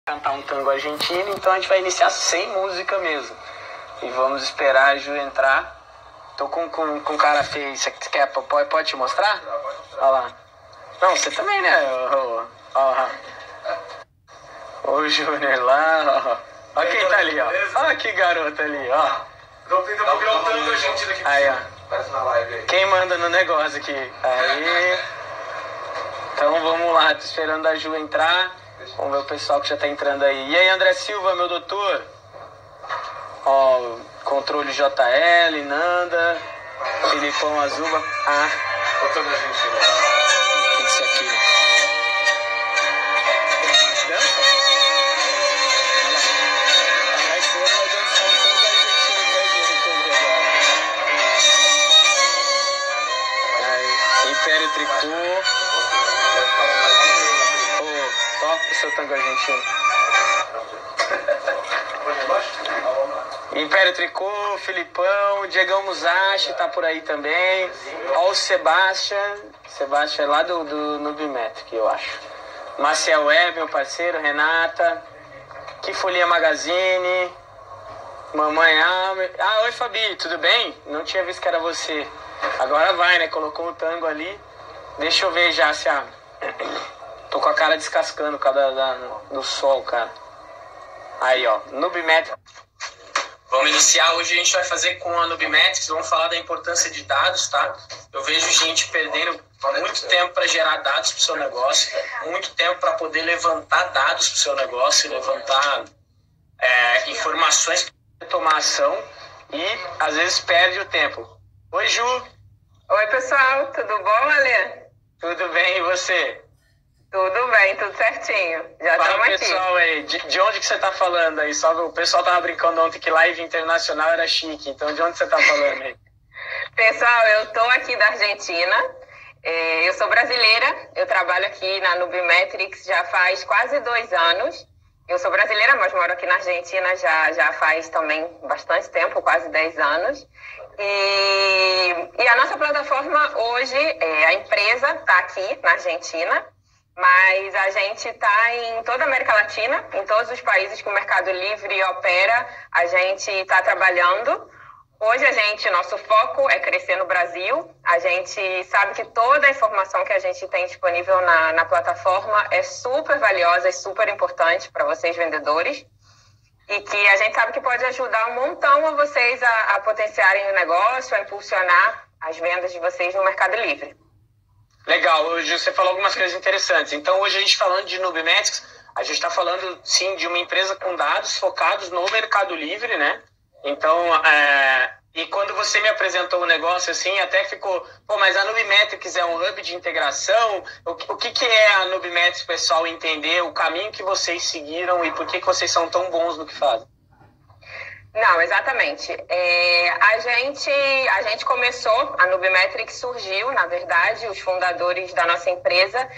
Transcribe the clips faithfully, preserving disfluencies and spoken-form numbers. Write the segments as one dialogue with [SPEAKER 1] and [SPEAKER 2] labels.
[SPEAKER 1] cantar um tango argentino, então a gente vai iniciar sem música mesmo. E vamos esperar a Ju entrar. Tô com, com, com cara feio. Você quer, pode, pode te mostrar? Olha lá. Não, você também, né? Ó, ó. O Júnior lá, ó. Ó quem tá ali, ó. Ó que garota ali, ó.
[SPEAKER 2] Tô tentando virar um tango argentino aqui.
[SPEAKER 1] Aí, ó.
[SPEAKER 2] Parece na live aí.
[SPEAKER 1] Quem manda no negócio aqui? Aí. Então vamos lá, tô esperando a Ju entrar. Vamos ver o pessoal que já tá entrando aí. E aí, André Silva, meu doutor? Ó, controle J L, Nanda, Filipão Azuba. Ah,
[SPEAKER 2] Botando a gente lá.
[SPEAKER 1] o que é isso aqui? Dança? Olha lá. A mais fora vai dançar um tango argentino pra gente agora. Aí, Império Tricô. Ô, toca o seu tango argentino. Império Tricô, Filipão, Diegão Musashi tá por aí também. Ó o Sebastian. Sebastian é lá do, do Nubimetric, eu acho. Maciel Web, meu parceiro, Renata. Que Folia Magazine. Mamãe Alme. Ah, oi Fabi, tudo bem? Não tinha visto que era você. Agora vai, né? Colocou um tango ali. Deixa eu ver já se a... Tô com a cara descascando por causa da, do sol, cara. Aí, ó. Nubimetric. Vamos iniciar, hoje a gente vai fazer com a Nubimetrics, vamos falar da importância de dados, tá? Eu vejo gente perdendo muito tempo para gerar dados para o seu negócio, muito tempo para poder levantar dados para o seu negócio, levantar é, informações para tomar ação e às vezes perde o tempo. Oi, Ju!
[SPEAKER 3] Oi, pessoal, tudo bom, Alê?
[SPEAKER 1] Tudo bem, e você?
[SPEAKER 3] Tudo bem, tudo certinho. Já
[SPEAKER 1] Fala,
[SPEAKER 3] estamos aqui.
[SPEAKER 1] pessoal aí, de, de onde que você tá falando aí? Só o pessoal tava brincando ontem que live internacional era chique, então de onde você tá falando aí?
[SPEAKER 3] Pessoal, eu tô aqui da Argentina, é, eu sou brasileira, eu trabalho aqui na Nubimetrics já faz quase dois anos. Eu sou brasileira, mas moro aqui na Argentina já, já faz também bastante tempo, quase dez anos. E, e a nossa plataforma hoje, é, a empresa está aqui na Argentina, mas a gente está em toda a América Latina, em todos os países que o Mercado Livre opera, a gente está trabalhando. Hoje a gente, nosso foco é crescer no Brasil. A gente sabe que toda a informação que a gente tem disponível na, na plataforma é super valiosa e super importante para vocês vendedores. E que a gente sabe que pode ajudar um montão a vocês a, a potenciarem o negócio, a impulsionar as vendas de vocês no Mercado Livre.
[SPEAKER 1] Legal, hoje você falou algumas coisas interessantes. Então, hoje a gente falando de Nubimetrics, a gente está falando, sim, de uma empresa com dados focados no Mercado Livre, né? Então, é... e quando você me apresentou o negócio, assim, até ficou, pô, mas a Nubimetrics é um hub de integração? O que, o que, que é a Nubimetrics, pessoal, entender o caminho que vocês seguiram e por que, que vocês são tão bons no que fazem?
[SPEAKER 3] Não, exatamente. É, a, gente, a gente começou, a Nubimetrics surgiu, na verdade, os fundadores da nossa empresa,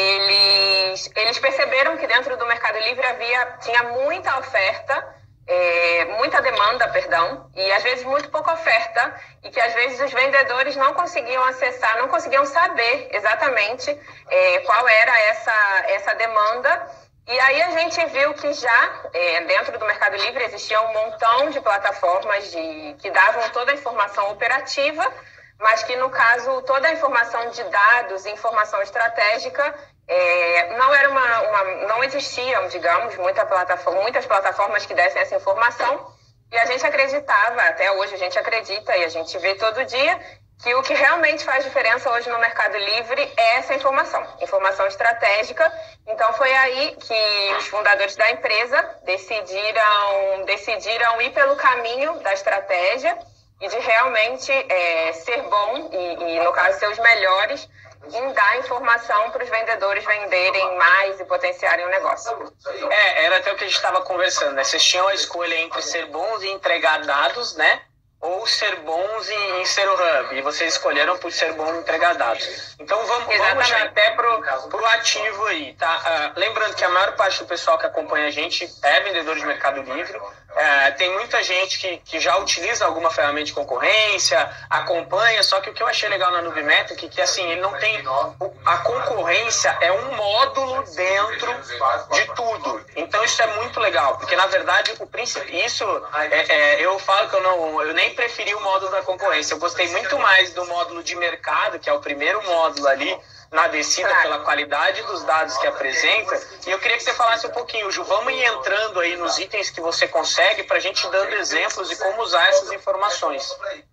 [SPEAKER 3] eles, eles perceberam que dentro do Mercado Livre havia, tinha muita oferta, é, muita demanda, perdão, e às vezes muito pouca oferta, e que às vezes os vendedores não conseguiam acessar, não conseguiam saber exatamente é, qual era essa, essa demanda. E aí a gente viu que já é, dentro do Mercado Livre existia um montão de plataformas de, que davam toda a informação operativa, mas que no caso toda a informação de dados e informação estratégica é, não era uma, uma, não existiam, digamos, muita plataforma, muitas plataformas que dessem essa informação. E a gente acreditava, até hoje a gente acredita e a gente vê todo dia, que o que realmente faz diferença hoje no Mercado Livre é essa informação, informação estratégica. Então foi aí que os fundadores da empresa decidiram, decidiram ir pelo caminho da estratégia e de realmente é, ser bom e, e, no caso, ser os melhores em dar informação para os vendedores venderem mais e potenciarem o negócio.
[SPEAKER 1] É, era até o que a gente estava conversando, né? Vocês tinham a escolha entre ser bons e entregar dados, né? ou ser bons em, em ser o hub, e vocês escolheram por ser bom em entregar dados. Então vamos, vamos já até pro, pro ativo aí, tá? Uh, lembrando que a maior parte do pessoal que acompanha a gente é vendedor de Mercado Livre. Uh, tem muita gente que, que já utiliza alguma ferramenta de concorrência, acompanha, só que o que eu achei legal na Nubimetric é que assim, ele não tem... A concorrência é um módulo dentro de tudo. Então isso é muito legal, porque na verdade o princípio, isso é, é, eu falo que eu não, eu nem preferi o módulo da concorrência, eu gostei muito mais do módulo de mercado, que é o primeiro módulo ali na descida, pela qualidade dos dados que apresenta. E eu queria que você falasse um pouquinho, Ju, vamos ir entrando aí nos itens que você consegue para a gente dando exemplos de como usar essas informações.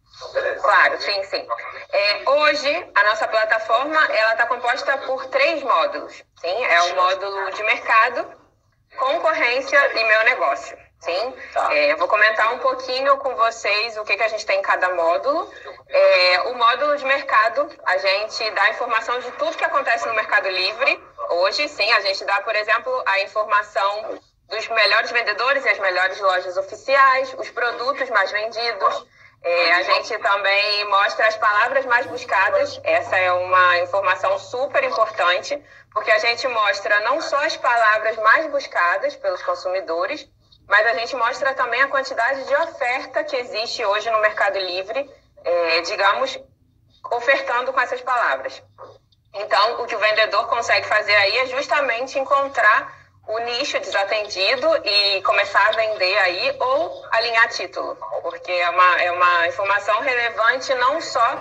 [SPEAKER 3] Claro, sim, sim. É, hoje, a nossa plataforma ela está composta por três módulos. Sim? É o módulo de mercado, concorrência e meu negócio. Sim? Tá. É, eu vou comentar um pouquinho com vocês o que, que a gente tem em cada módulo. É, o módulo de mercado, a gente dá informação de tudo que acontece no Mercado Livre. Hoje, sim, a gente dá, por exemplo, a informação dos melhores vendedores e as melhores lojas oficiais, os produtos mais vendidos. É, a gente também mostra as palavras mais buscadas. Essa é uma informação super importante, porque a gente mostra não só as palavras mais buscadas pelos consumidores, mas a gente mostra também a quantidade de oferta que existe hoje no Mercado Livre, é, digamos, ofertando com essas palavras. Então, o que o vendedor consegue fazer aí é justamente encontrar o nicho desatendido e começar a vender aí ou alinhar título, porque é uma, é uma informação relevante não só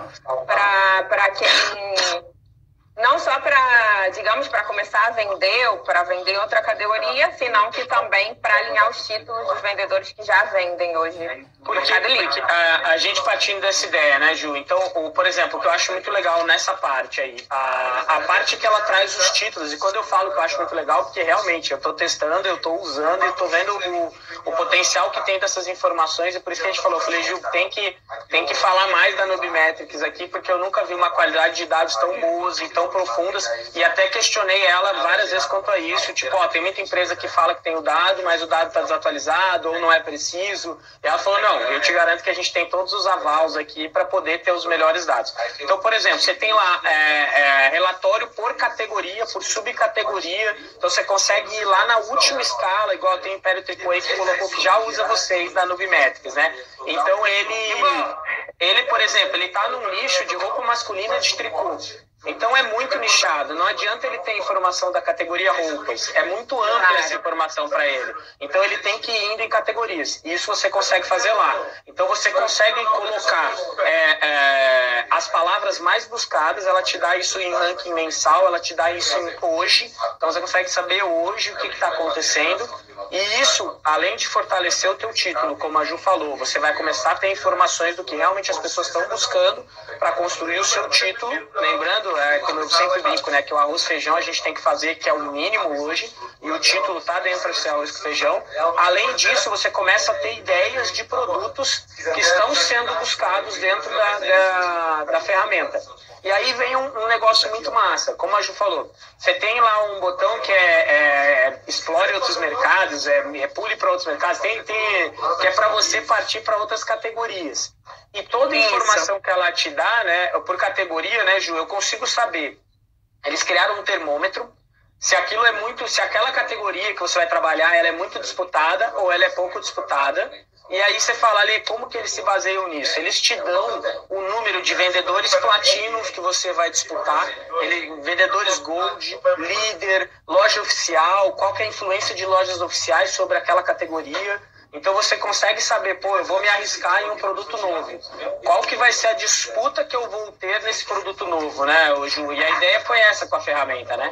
[SPEAKER 3] para quem... Não só para, digamos, para começar a vender ou para vender outra categoria, senão que também para alinhar os títulos dos vendedores que já vendem hoje no Mercado Livre.
[SPEAKER 1] A, a gente partindo dessa ideia, né, Ju? Então, o, por exemplo, o que eu acho muito legal nessa parte aí, a, a parte que ela traz os títulos, e quando eu falo que eu acho muito legal, porque realmente eu estou testando, eu estou usando e estou vendo o, o potencial que tem dessas informações, e por isso que a gente falou, eu falei, Ju, tem que, tem que falar mais da Nubimetrics aqui, porque eu nunca vi uma qualidade de dados tão boas e tão profundas, e até questionei ela várias vezes quanto a isso, tipo, ó, tem muita empresa que fala que tem o dado, mas o dado está desatualizado ou não é preciso, e ela falou, não, eu te garanto que a gente tem todos os avalos aqui para poder ter os melhores dados. Então, por exemplo, você tem lá é, é, relatório por categoria, por subcategoria, então você consegue ir lá na última escala, igual tem o Império Triple A que colocou, que já usa vocês da Nubimetrics, né? Então ele, ele, por exemplo, ele está num nicho de roupa masculina de tricô. Então é muito nichado, não adianta ele ter informação da categoria roupas, é muito ampla essa informação para ele. Então ele tem que ir indo em categorias, e isso você consegue fazer lá. Então você consegue colocar é, é, as palavras mais buscadas, ela te dá isso em ranking mensal, ela te dá isso em hoje, então você consegue saber hoje o que está acontecendo. E isso, além de fortalecer o teu título, como a Ju falou, você vai começar a ter informações do que realmente as pessoas estão buscando para construir o seu título. Lembrando, é, como eu sempre brinco, né, que o arroz e feijão a gente tem que fazer, que é o mínimo hoje, e o título está dentro desse arroz e feijão. Além disso, você começa a ter ideias de produtos que estão sendo buscados dentro da, da, da ferramenta. E aí vem um, um negócio muito massa, como a Ju falou. Você tem lá um botão que é, é explore outros mercados, é, é pule para outros mercados, tem, tem, que é para você partir para outras categorias. E toda a informação que ela te dá, né, por categoria, né, Ju, eu consigo saber. Eles criaram um termômetro, se aquilo é muito, se aquela categoria que você vai trabalhar, ela é muito disputada ou ela é pouco disputada. E aí você fala ali como que eles se baseiam nisso. Eles te dão o número de vendedores platinos que você vai disputar, ele, vendedores gold, líder, loja oficial, qual que é a influência de lojas oficiais sobre aquela categoria. Então você consegue saber, pô, eu vou me arriscar em um produto novo. Qual que vai ser a disputa que eu vou ter nesse produto novo, né, Ju? E a ideia foi essa com a ferramenta, né?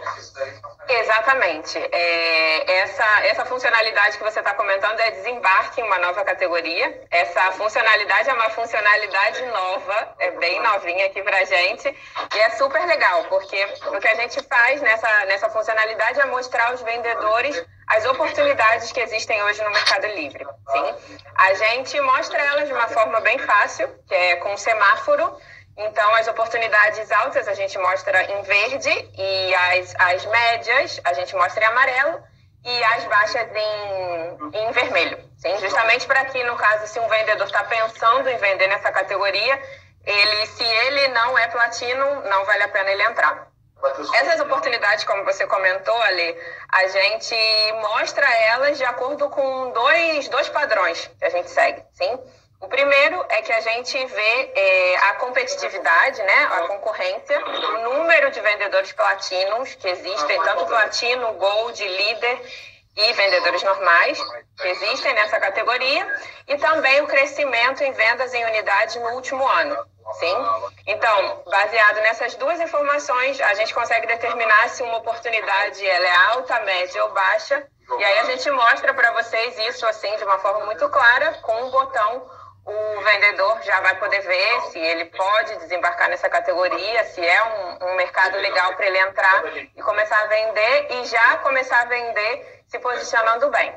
[SPEAKER 3] Exatamente. É, essa, essa funcionalidade que você está comentando é desembarque em uma nova categoria. Essa funcionalidade é uma funcionalidade nova, é bem novinha aqui pra gente, e é super legal, porque o que a gente faz nessa, nessa funcionalidade é mostrar aos vendedores as oportunidades que existem hoje no Mercado Livre. Sim? A gente mostra elas de uma forma bem fácil, que é com semáforo. Então, as oportunidades altas a gente mostra em verde e as, as médias a gente mostra em amarelo e as baixas em, em vermelho. Sim, justamente para que, no caso, se um vendedor está pensando em vender nessa categoria, ele, se ele não é platino, não vale a pena ele entrar. Essas oportunidades, como você comentou, Ale, a gente mostra elas de acordo com dois, dois padrões que a gente segue, sim? O primeiro é que a gente vê é, a competitividade, né, a concorrência, o número de vendedores platinos que existem, tanto platino, gold, líder e vendedores normais que existem nessa categoria, e também o crescimento em vendas em unidades no último ano. Sim? Então, baseado nessas duas informações, a gente consegue determinar se uma oportunidade ela é alta, média ou baixa, e aí a gente mostra para vocês isso assim de uma forma muito clara, com um botão. O vendedor já vai poder ver se ele pode desembarcar nessa categoria, se é um, um mercado legal para ele entrar e começar a vender, e já começar a vender se posicionando bem.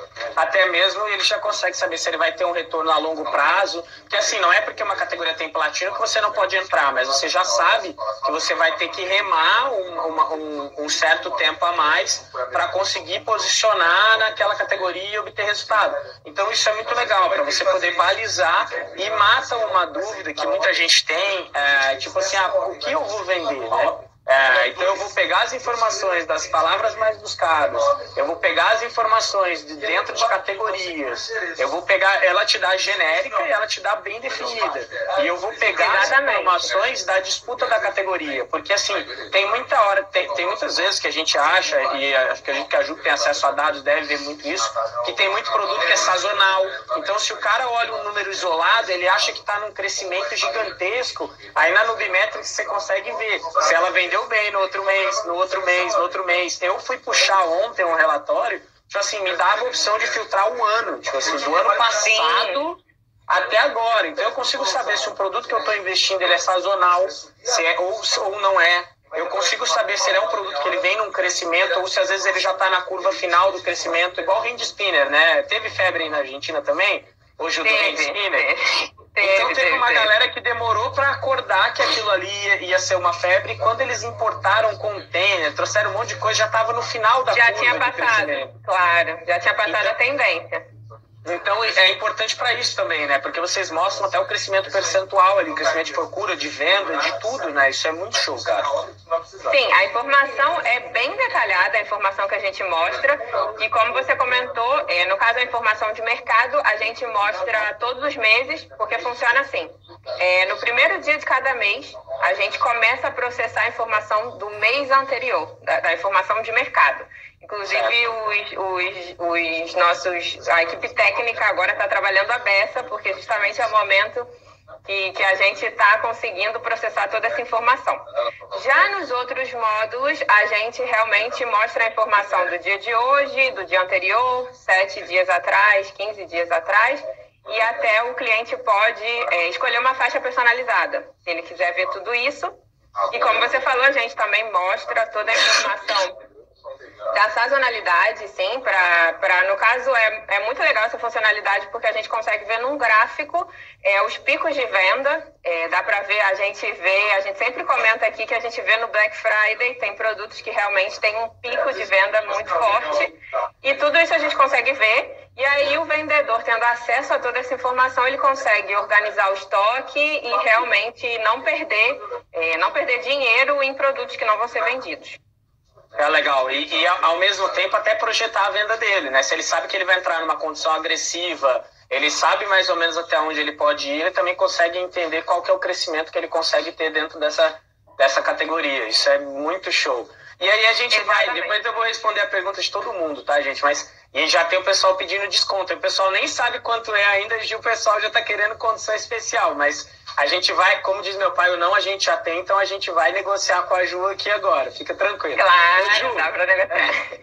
[SPEAKER 1] Até mesmo ele já consegue saber se ele vai ter um retorno a longo prazo, porque assim, não é porque uma categoria tem platino que você não pode entrar, mas você já sabe que você vai ter que remar um, uma, um, um certo tempo a mais para conseguir posicionar naquela categoria e obter resultado. Então isso é muito legal, para você poder balizar, e mata uma dúvida que muita gente tem, é, tipo assim, ah, o que eu vou vender, né? É, então eu vou pegar as informações das palavras mais buscadas, eu vou pegar as informações de dentro de categorias, eu vou pegar, ela te dá genérica e ela te dá bem definida, e eu vou pegar as informações da disputa da categoria, porque assim, tem muita hora, tem, tem muitas vezes que a gente acha, e acho que a gente que a Ju tem acesso a dados deve ver muito isso, que tem muito produto que é sazonal. Então se o cara olha um número isolado, ele acha que está num crescimento gigantesco, aí na Nubimetrics você consegue ver se ela vendeu bem no outro mês, no outro mês, no outro mês. Eu fui puxar ontem um relatório, tipo assim, me dava a opção de filtrar um ano, tipo assim, do ano passado até agora. Então eu consigo saber se o produto que eu estou investindo ele é sazonal, se é ou, ou não é. Eu consigo saber se ele é um produto que ele vem num crescimento ou se às vezes ele já está na curva final do crescimento, igual o Hand Spinner, né? Teve febre aí na Argentina também? Hoje o do Hand Spinner? Então teve uma galera que demorou para acordar que aquilo ali ia, ia ser uma febre, e quando eles importaram container, trouxeram um monte de coisa, já estava no final da
[SPEAKER 3] já
[SPEAKER 1] curva
[SPEAKER 3] tinha passado, claro, já tinha passado então, a tendência.
[SPEAKER 1] Então é importante para isso também, né? Porque vocês mostram até o crescimento percentual ali, o crescimento de procura, de venda, de tudo, né? Isso é muito show, cara.
[SPEAKER 3] Sim, a informação é bem detalhada, a informação que a gente mostra, e como você comentou, é, no caso da informação de mercado, a gente mostra todos os meses, porque funciona assim. É, no primeiro dia de cada mês, a gente começa a processar a informação do mês anterior, da, da informação de mercado. Inclusive, os, os, os nossos, a equipe técnica agora está trabalhando a beça, porque justamente é o momento que, que a gente está conseguindo processar toda essa informação. Já nos outros módulos, a gente realmente mostra a informação do dia de hoje, do dia anterior, sete dias atrás, quinze dias atrás, e até o cliente pode é, escolher uma faixa personalizada, se ele quiser ver tudo isso. E como você falou, a gente também mostra toda a informação da sazonalidade, sim, para, para no caso é, é muito legal essa funcionalidade, porque a gente consegue ver num gráfico é, os picos de venda, é, dá para ver, a gente vê, a gente sempre comenta aqui que a gente vê no Black Friday, tem produtos que realmente tem um pico de venda muito forte, e tudo isso a gente consegue ver, e aí o vendedor, tendo acesso a toda essa informação, ele consegue organizar o estoque e realmente não perder, é, não perder dinheiro em produtos que não vão ser vendidos.
[SPEAKER 1] É legal, e, e ao mesmo tempo até projetar a venda dele, né? Se ele sabe que ele vai entrar numa condição agressiva, ele sabe mais ou menos até onde ele pode ir, ele também consegue entender qual que é o crescimento que ele consegue ter dentro dessa, dessa categoria. Isso é muito show. E aí a gente Exatamente. vai, depois eu vou responder a pergunta de todo mundo, tá, gente? Mas e já tem o pessoal pedindo desconto. O pessoal nem sabe quanto é ainda, e o pessoal já tá querendo condição especial, mas a gente vai, como diz meu pai, o não a gente já tem, então a gente vai negociar com a Ju aqui agora, fica tranquilo.
[SPEAKER 3] Claro, Ju, dá pra negociar.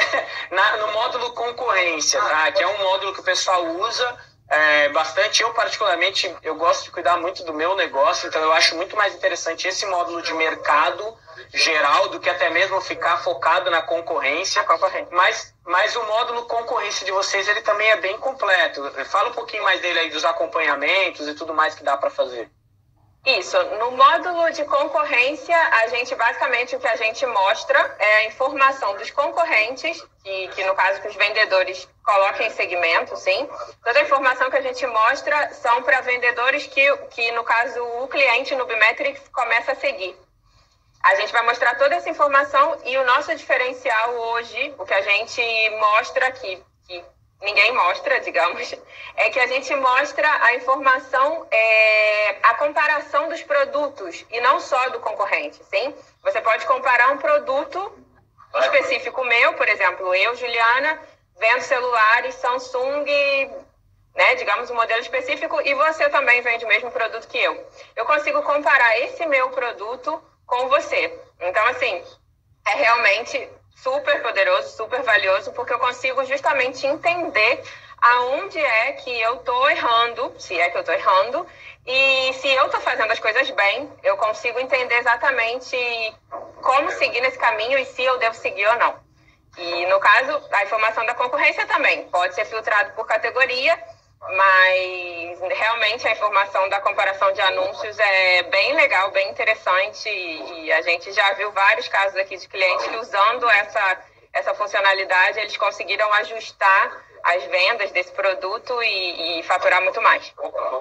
[SPEAKER 1] Na, no módulo concorrência, tá? Que é um módulo que o pessoal usa é, bastante. Eu, particularmente, eu gosto de cuidar muito do meu negócio, então eu acho muito mais interessante esse módulo de mercado geral do que até mesmo ficar focado na concorrência. Mas, mas o módulo concorrência de vocês, ele também é bem completo. Fala um pouquinho mais dele aí, dos acompanhamentos e tudo mais que dá para fazer.
[SPEAKER 3] Isso, no módulo de concorrência, a gente basicamente o que a gente mostra é a informação dos concorrentes, que, que no caso que os vendedores colocam em segmento, sim. Toda a informação que a gente mostra são para vendedores que, que, no caso, o cliente no Nubimetrics começa a seguir. A gente vai mostrar toda essa informação e o nosso diferencial hoje, o que a gente mostra aqui, que ninguém mostra, digamos, é que a gente mostra a informação, é, a comparação dos produtos e não só do concorrente, sim? Você pode comparar um produto específico meu, por exemplo, eu, Juliana, vendo celulares Samsung, né, digamos um modelo específico, e você também vende o mesmo produto que eu. Eu consigo comparar esse meu produto com você. Então, assim, é realmente super poderoso, super valioso, porque eu consigo justamente entender aonde é que eu estou errando, se é que eu estou errando, e se eu estou fazendo as coisas bem, eu consigo entender exatamente como seguir nesse caminho e se eu devo seguir ou não. E, no caso, a informação da concorrência também pode ser filtrado por categoria, mas realmente a informação da comparação de anúncios é bem legal, bem interessante, e a gente já viu vários casos aqui de clientes que, usando essa, essa funcionalidade, eles conseguiram ajustar as vendas desse produto e, e faturar muito mais.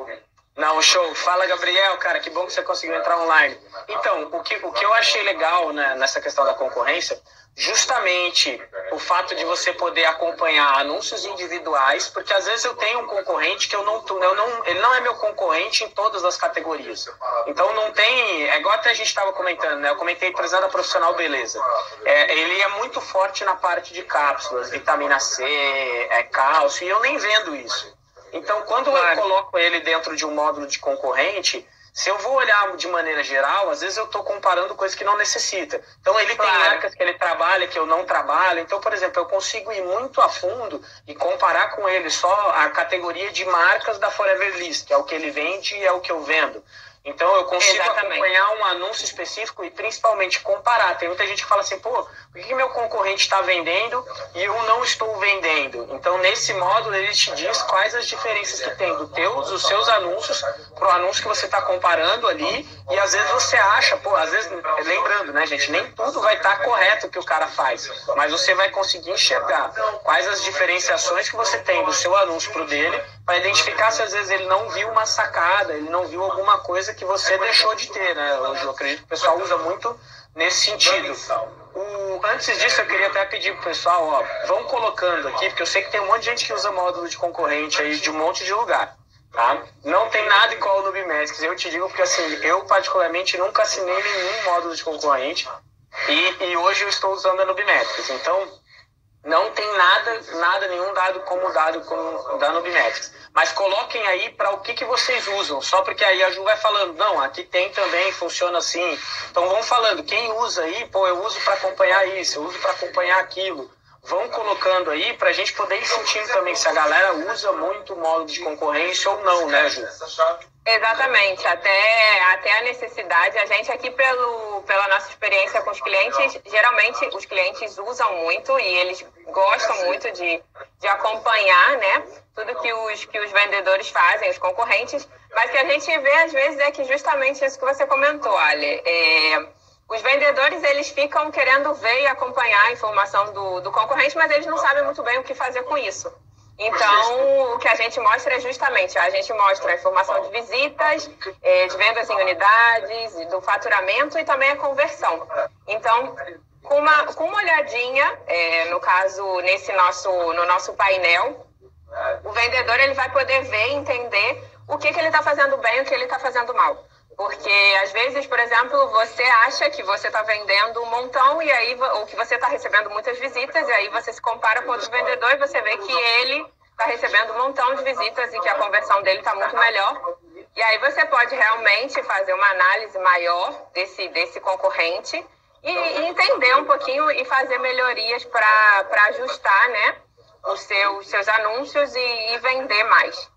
[SPEAKER 1] Não, show. Fala, Gabriel, cara, que bom que você conseguiu entrar online. Então, o que, o que eu achei legal, né, nessa questão da concorrência, justamente o fato de você poder acompanhar anúncios individuais, porque às vezes eu tenho um concorrente que eu não, eu não, ele não é meu concorrente em todas as categorias. Então não tem, é igual até a gente estava comentando, né? Eu comentei empresário profissional, beleza. É, ele é muito forte na parte de cápsulas, vitamina C, é, cálcio, e eu nem vendo isso. Então, quando eu coloco ele dentro de um módulo de concorrente, se eu vou olhar de maneira geral, às vezes eu estou comparando coisas que não necessita. Então, ele claro. Tem marcas que ele trabalha, que eu não trabalho. Então, por exemplo, eu consigo ir muito a fundo e comparar com ele só a categoria de marcas da Forever List, que é o que ele vende e é o que eu vendo. Então, eu consigo Exatamente. Acompanhar um anúncio específico e, principalmente, comparar. Tem muita gente que fala assim, pô, por que meu concorrente está vendendo e eu não estou vendendo? Então, nesse módulo, ele te diz quais as diferenças que tem do teus, dos seus anúncios para o anúncio que você está comparando ali. E, às vezes, você acha, pô, às vezes, lembrando, né, gente, nem tudo vai estar tá correto o que o cara faz. Mas você vai conseguir enxergar quais as diferenciações que você tem do seu anúncio para o dele, para identificar se, às vezes, ele não viu uma sacada, ele não viu alguma coisa que você deixou de ter, né? Eu acredito que o pessoal usa muito nesse sentido. O, antes disso, eu queria até pedir pro pessoal, ó, vão colocando aqui, porque eu sei que tem um monte de gente que usa módulo de concorrente aí de um monte de lugar, tá? Não tem nada igual ao Nubimetrics, eu te digo porque, assim, eu particularmente nunca assinei nenhum módulo de concorrente e, e hoje eu estou usando a Nubimetrics, então não tem nada, nada, nenhum dado como dado como da Nubimetrics. Mas coloquem aí para o que, que vocês usam, só porque aí a Ju vai falando, não, aqui tem também, funciona assim. Então vão falando, quem usa aí, pô, eu uso para acompanhar isso, eu uso para acompanhar aquilo. Vão colocando aí para a gente poder ir sentindo também se a galera usa muito o módulo de concorrência ou não, né, Ju?
[SPEAKER 3] Exatamente, até, até a necessidade, a gente aqui pelo, pela nossa experiência com os clientes, geralmente os clientes usam muito e eles gostam muito de, de acompanhar, né, tudo que os, que os vendedores fazem, os concorrentes, mas o que a gente vê às vezes é que justamente isso que você comentou, Ali, é, os vendedores eles ficam querendo ver e acompanhar a informação do, do concorrente, mas eles não sabem muito bem o que fazer com isso. Então, o que a gente mostra é justamente, a gente mostra a informação de visitas, de vendas em unidades, do faturamento e também a conversão. Então, com uma, com uma olhadinha, é, no caso, nesse nosso, no nosso painel, o vendedor ele vai poder ver e entender o que, que ele está fazendo bem e o que ele está fazendo mal. Porque, às vezes, por exemplo, você acha que você está vendendo um montão e aí, ou que você está recebendo muitas visitas, e aí você se compara com outro vendedor e você vê que ele está recebendo um montão de visitas e que a conversão dele está muito melhor. E aí você pode realmente fazer uma análise maior desse, desse concorrente e, e entender um pouquinho e fazer melhorias para ajustar, né, os seus, seus anúncios e, e vender mais.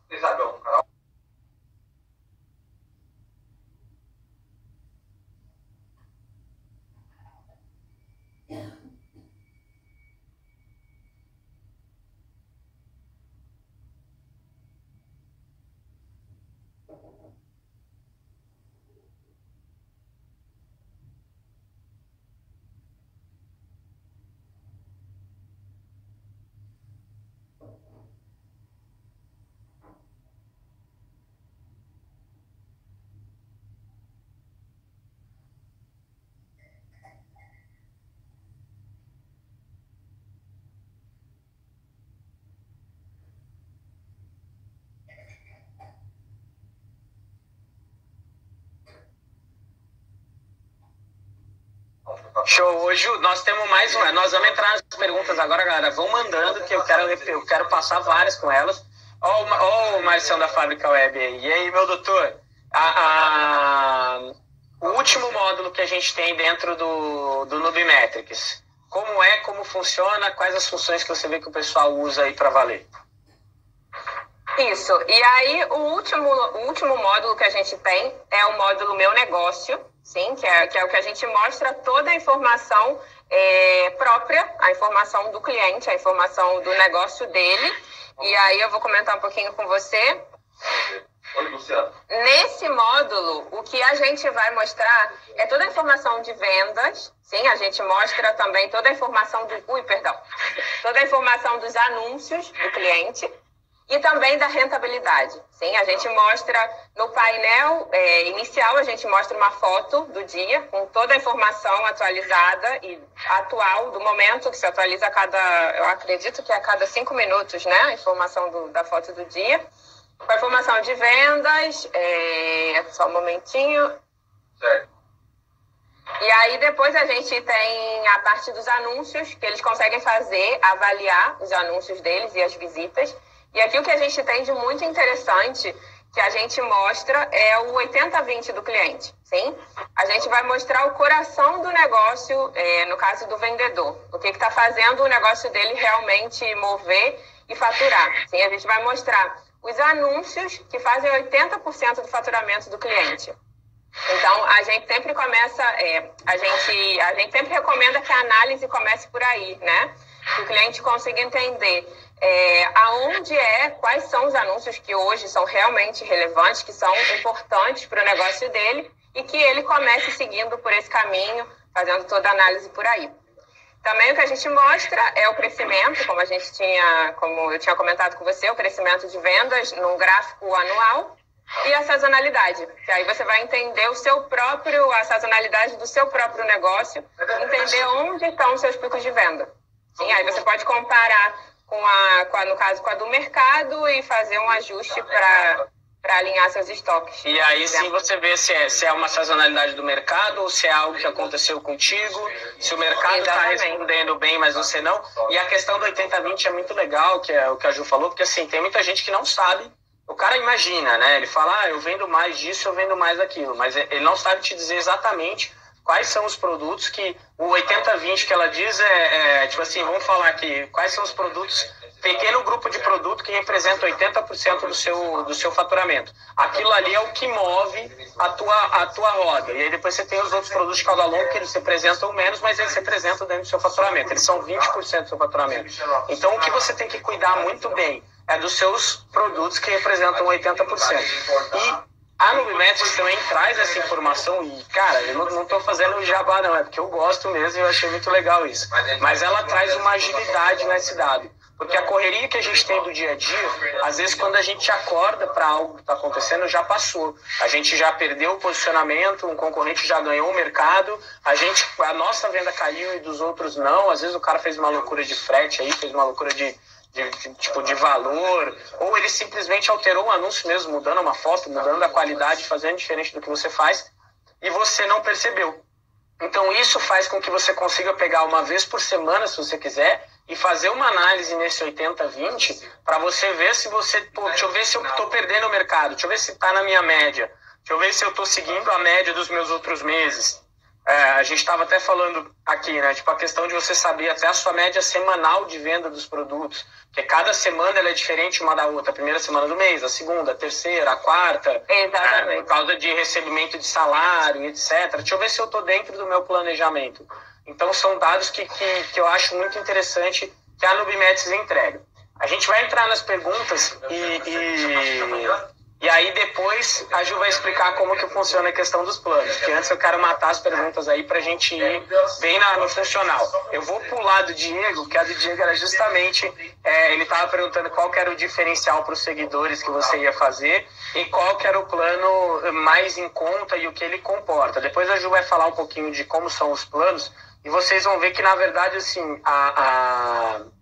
[SPEAKER 1] Show. Hoje nós temos mais uma. Nós vamos entrar nas perguntas agora, galera. Vão mandando que eu quero, eu quero passar várias com elas. Ó, ó o Marcião da Fábrica Web aí. E aí, meu doutor? A, a, o último módulo que a gente tem dentro do, do Nubimetrics. Como é, como funciona, quais as funções que você vê que o pessoal usa aí para valer?
[SPEAKER 3] Isso. E aí, o último, o último módulo que a gente tem é o módulo Meu Negócio, sim, que é, que é o que a gente mostra toda a informação é, própria, a informação do cliente, a informação do negócio dele. E aí eu vou comentar um pouquinho com você.
[SPEAKER 2] Oi, Luciano.
[SPEAKER 3] Nesse módulo, o que a gente vai mostrar é toda a informação de vendas. Sim, a gente mostra também toda a informação do... Ui, perdão. Toda a informação dos anúncios do cliente. E também da rentabilidade. Sim, a gente mostra no painel é, inicial, a gente mostra uma foto do dia com toda a informação atualizada e atual do momento, que se atualiza a cada, eu acredito que é a cada cinco minutos, né? A informação do, da foto do dia. Com a informação de vendas, é, só um momentinho.
[SPEAKER 2] Certo.
[SPEAKER 3] E aí depois a gente tem a parte dos anúncios, que eles conseguem fazer, avaliar os anúncios deles e as visitas. E aqui o que a gente tem de muito interessante que a gente mostra é o oitenta vinte do cliente, sim? A gente vai mostrar o coração do negócio, é, no caso do vendedor. O que está fazendo o negócio dele realmente mover e faturar, sim? A gente vai mostrar os anúncios que fazem oitenta por cento do faturamento do cliente. Então, a gente sempre começa, é, a, gente, a gente sempre recomenda que a análise comece por aí, né? Que o cliente consiga entender é, aonde é, quais são os anúncios que hoje são realmente relevantes, que são importantes para o negócio dele e que ele comece seguindo por esse caminho, fazendo toda a análise por aí. Também o que a gente mostra é o crescimento, como a gente tinha, como eu tinha comentado com você, o crescimento de vendas num gráfico anual e a sazonalidade, que aí você vai entender o seu próprio, a sazonalidade do seu próprio negócio, entender onde estão os seus picos de venda. Sim, aí você pode comparar com a, com a, no caso, com a do mercado e fazer um ajuste para para alinhar seus estoques.
[SPEAKER 1] E aí sim você vê se é, se é uma sazonalidade do mercado ou se é algo que aconteceu contigo, se o mercado está respondendo bem, mas você não. E a questão do oitenta vinte é muito legal, que é o que a Ju falou, porque assim, tem muita gente que não sabe. O cara imagina, né? Ele fala, ah, eu vendo mais disso, eu vendo mais daquilo, mas ele não sabe te dizer exatamente quais são os produtos que o oitenta vinte que ela diz é, é, tipo assim, vamos falar aqui, quais são os produtos, pequeno grupo de produto que representa oitenta por cento do seu, do seu faturamento. Aquilo ali é o que move a tua, a tua roda. E aí depois você tem os outros produtos de cauda longa que eles representam menos, mas eles representam dentro do seu faturamento. Eles são vinte por cento do seu faturamento. Então o que você tem que cuidar muito bem é dos seus produtos que representam oitenta por cento. E a Nubimetrics também traz essa informação e, cara, eu não estou fazendo jabá não, é porque eu gosto mesmo e eu achei muito legal isso. Mas ela traz uma agilidade nesse dado. Porque a correria que a gente tem do dia a dia, às vezes quando a gente acorda para algo que está acontecendo, já passou. A gente já perdeu o posicionamento, um concorrente já ganhou o mercado, a, gente, a nossa venda caiu e dos outros não. Às vezes o cara fez uma loucura de frete aí, fez uma loucura de... De, de, tipo, de valor, ou ele simplesmente alterou o anúncio mesmo, mudando uma foto, mudando a qualidade, fazendo diferente do que você faz, e você não percebeu. Então isso faz com que você consiga pegar uma vez por semana, se você quiser, e fazer uma análise nesse oitenta vinte, para você ver se você, pô, deixa eu ver se eu estou perdendo o mercado, deixa eu ver se está na minha média, deixa eu ver se eu estou seguindo a média dos meus outros meses. É, a gente estava até falando aqui, né? Tipo, a questão de você saber até a sua média semanal de venda dos produtos. Porque cada semana ela é diferente uma da outra. A primeira semana do mês, a segunda, a terceira, a quarta.
[SPEAKER 3] Exatamente.
[SPEAKER 1] É, por causa de recebimento de salário, etcétera. Deixa eu ver se eu estou dentro do meu planejamento. Então, são dados que, que, que eu acho muito interessante que a Nubimetrics entrega. A gente vai entrar nas perguntas e... e... E aí depois a Ju vai explicar como que funciona a questão dos planos. Porque antes eu quero matar as perguntas aí pra gente ir bem na, no funcional. Eu vou pular do Diego, que a do Diego era justamente... É, ele estava perguntando qual que era o diferencial para os seguidores que você ia fazer e qual que era o plano mais em conta e o que ele comporta. Depois a Ju vai falar um pouquinho de como são os planos e vocês vão ver que, na verdade, assim, a... a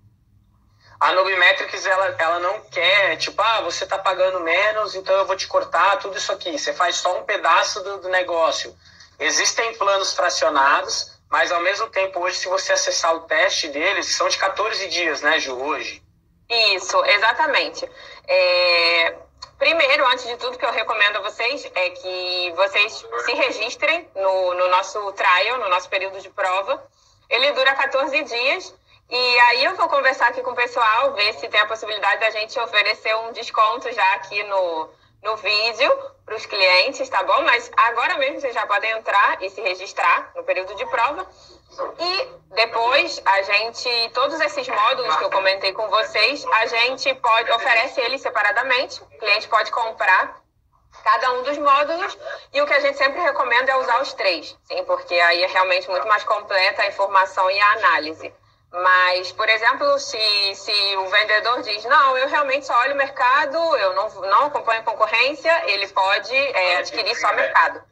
[SPEAKER 1] A Nubimetrics, ela, ela não quer, tipo, ah, você está pagando menos, então eu vou te cortar tudo isso aqui. Você faz só um pedaço do, do negócio. Existem planos fracionados, mas ao mesmo tempo hoje, se você acessar o teste deles, são de quatorze dias, né, Ju, hoje?
[SPEAKER 3] Isso, exatamente. É... Primeiro, antes de tudo, que eu recomendo a vocês é que vocês se registrem no, no nosso trial, no nosso período de prova. Ele dura quatorze dias e aí eu vou conversar aqui com o pessoal, ver se tem a possibilidade da gente oferecer um desconto já aqui no, no vídeo para os clientes, tá bom? Mas agora mesmo vocês já podem entrar e se registrar no período de prova. E depois, a gente, todos esses módulos que eu comentei com vocês, a gente pode, oferece eles separadamente. O cliente pode comprar cada um dos módulos e o que a gente sempre recomenda é usar os três, sim, porque aí é realmente muito mais completa a informação e a análise. Mas, por exemplo, se, se o vendedor diz, não, eu realmente só olho o mercado, eu não, não acompanho concorrência, ele pode é, adquirir só mercado.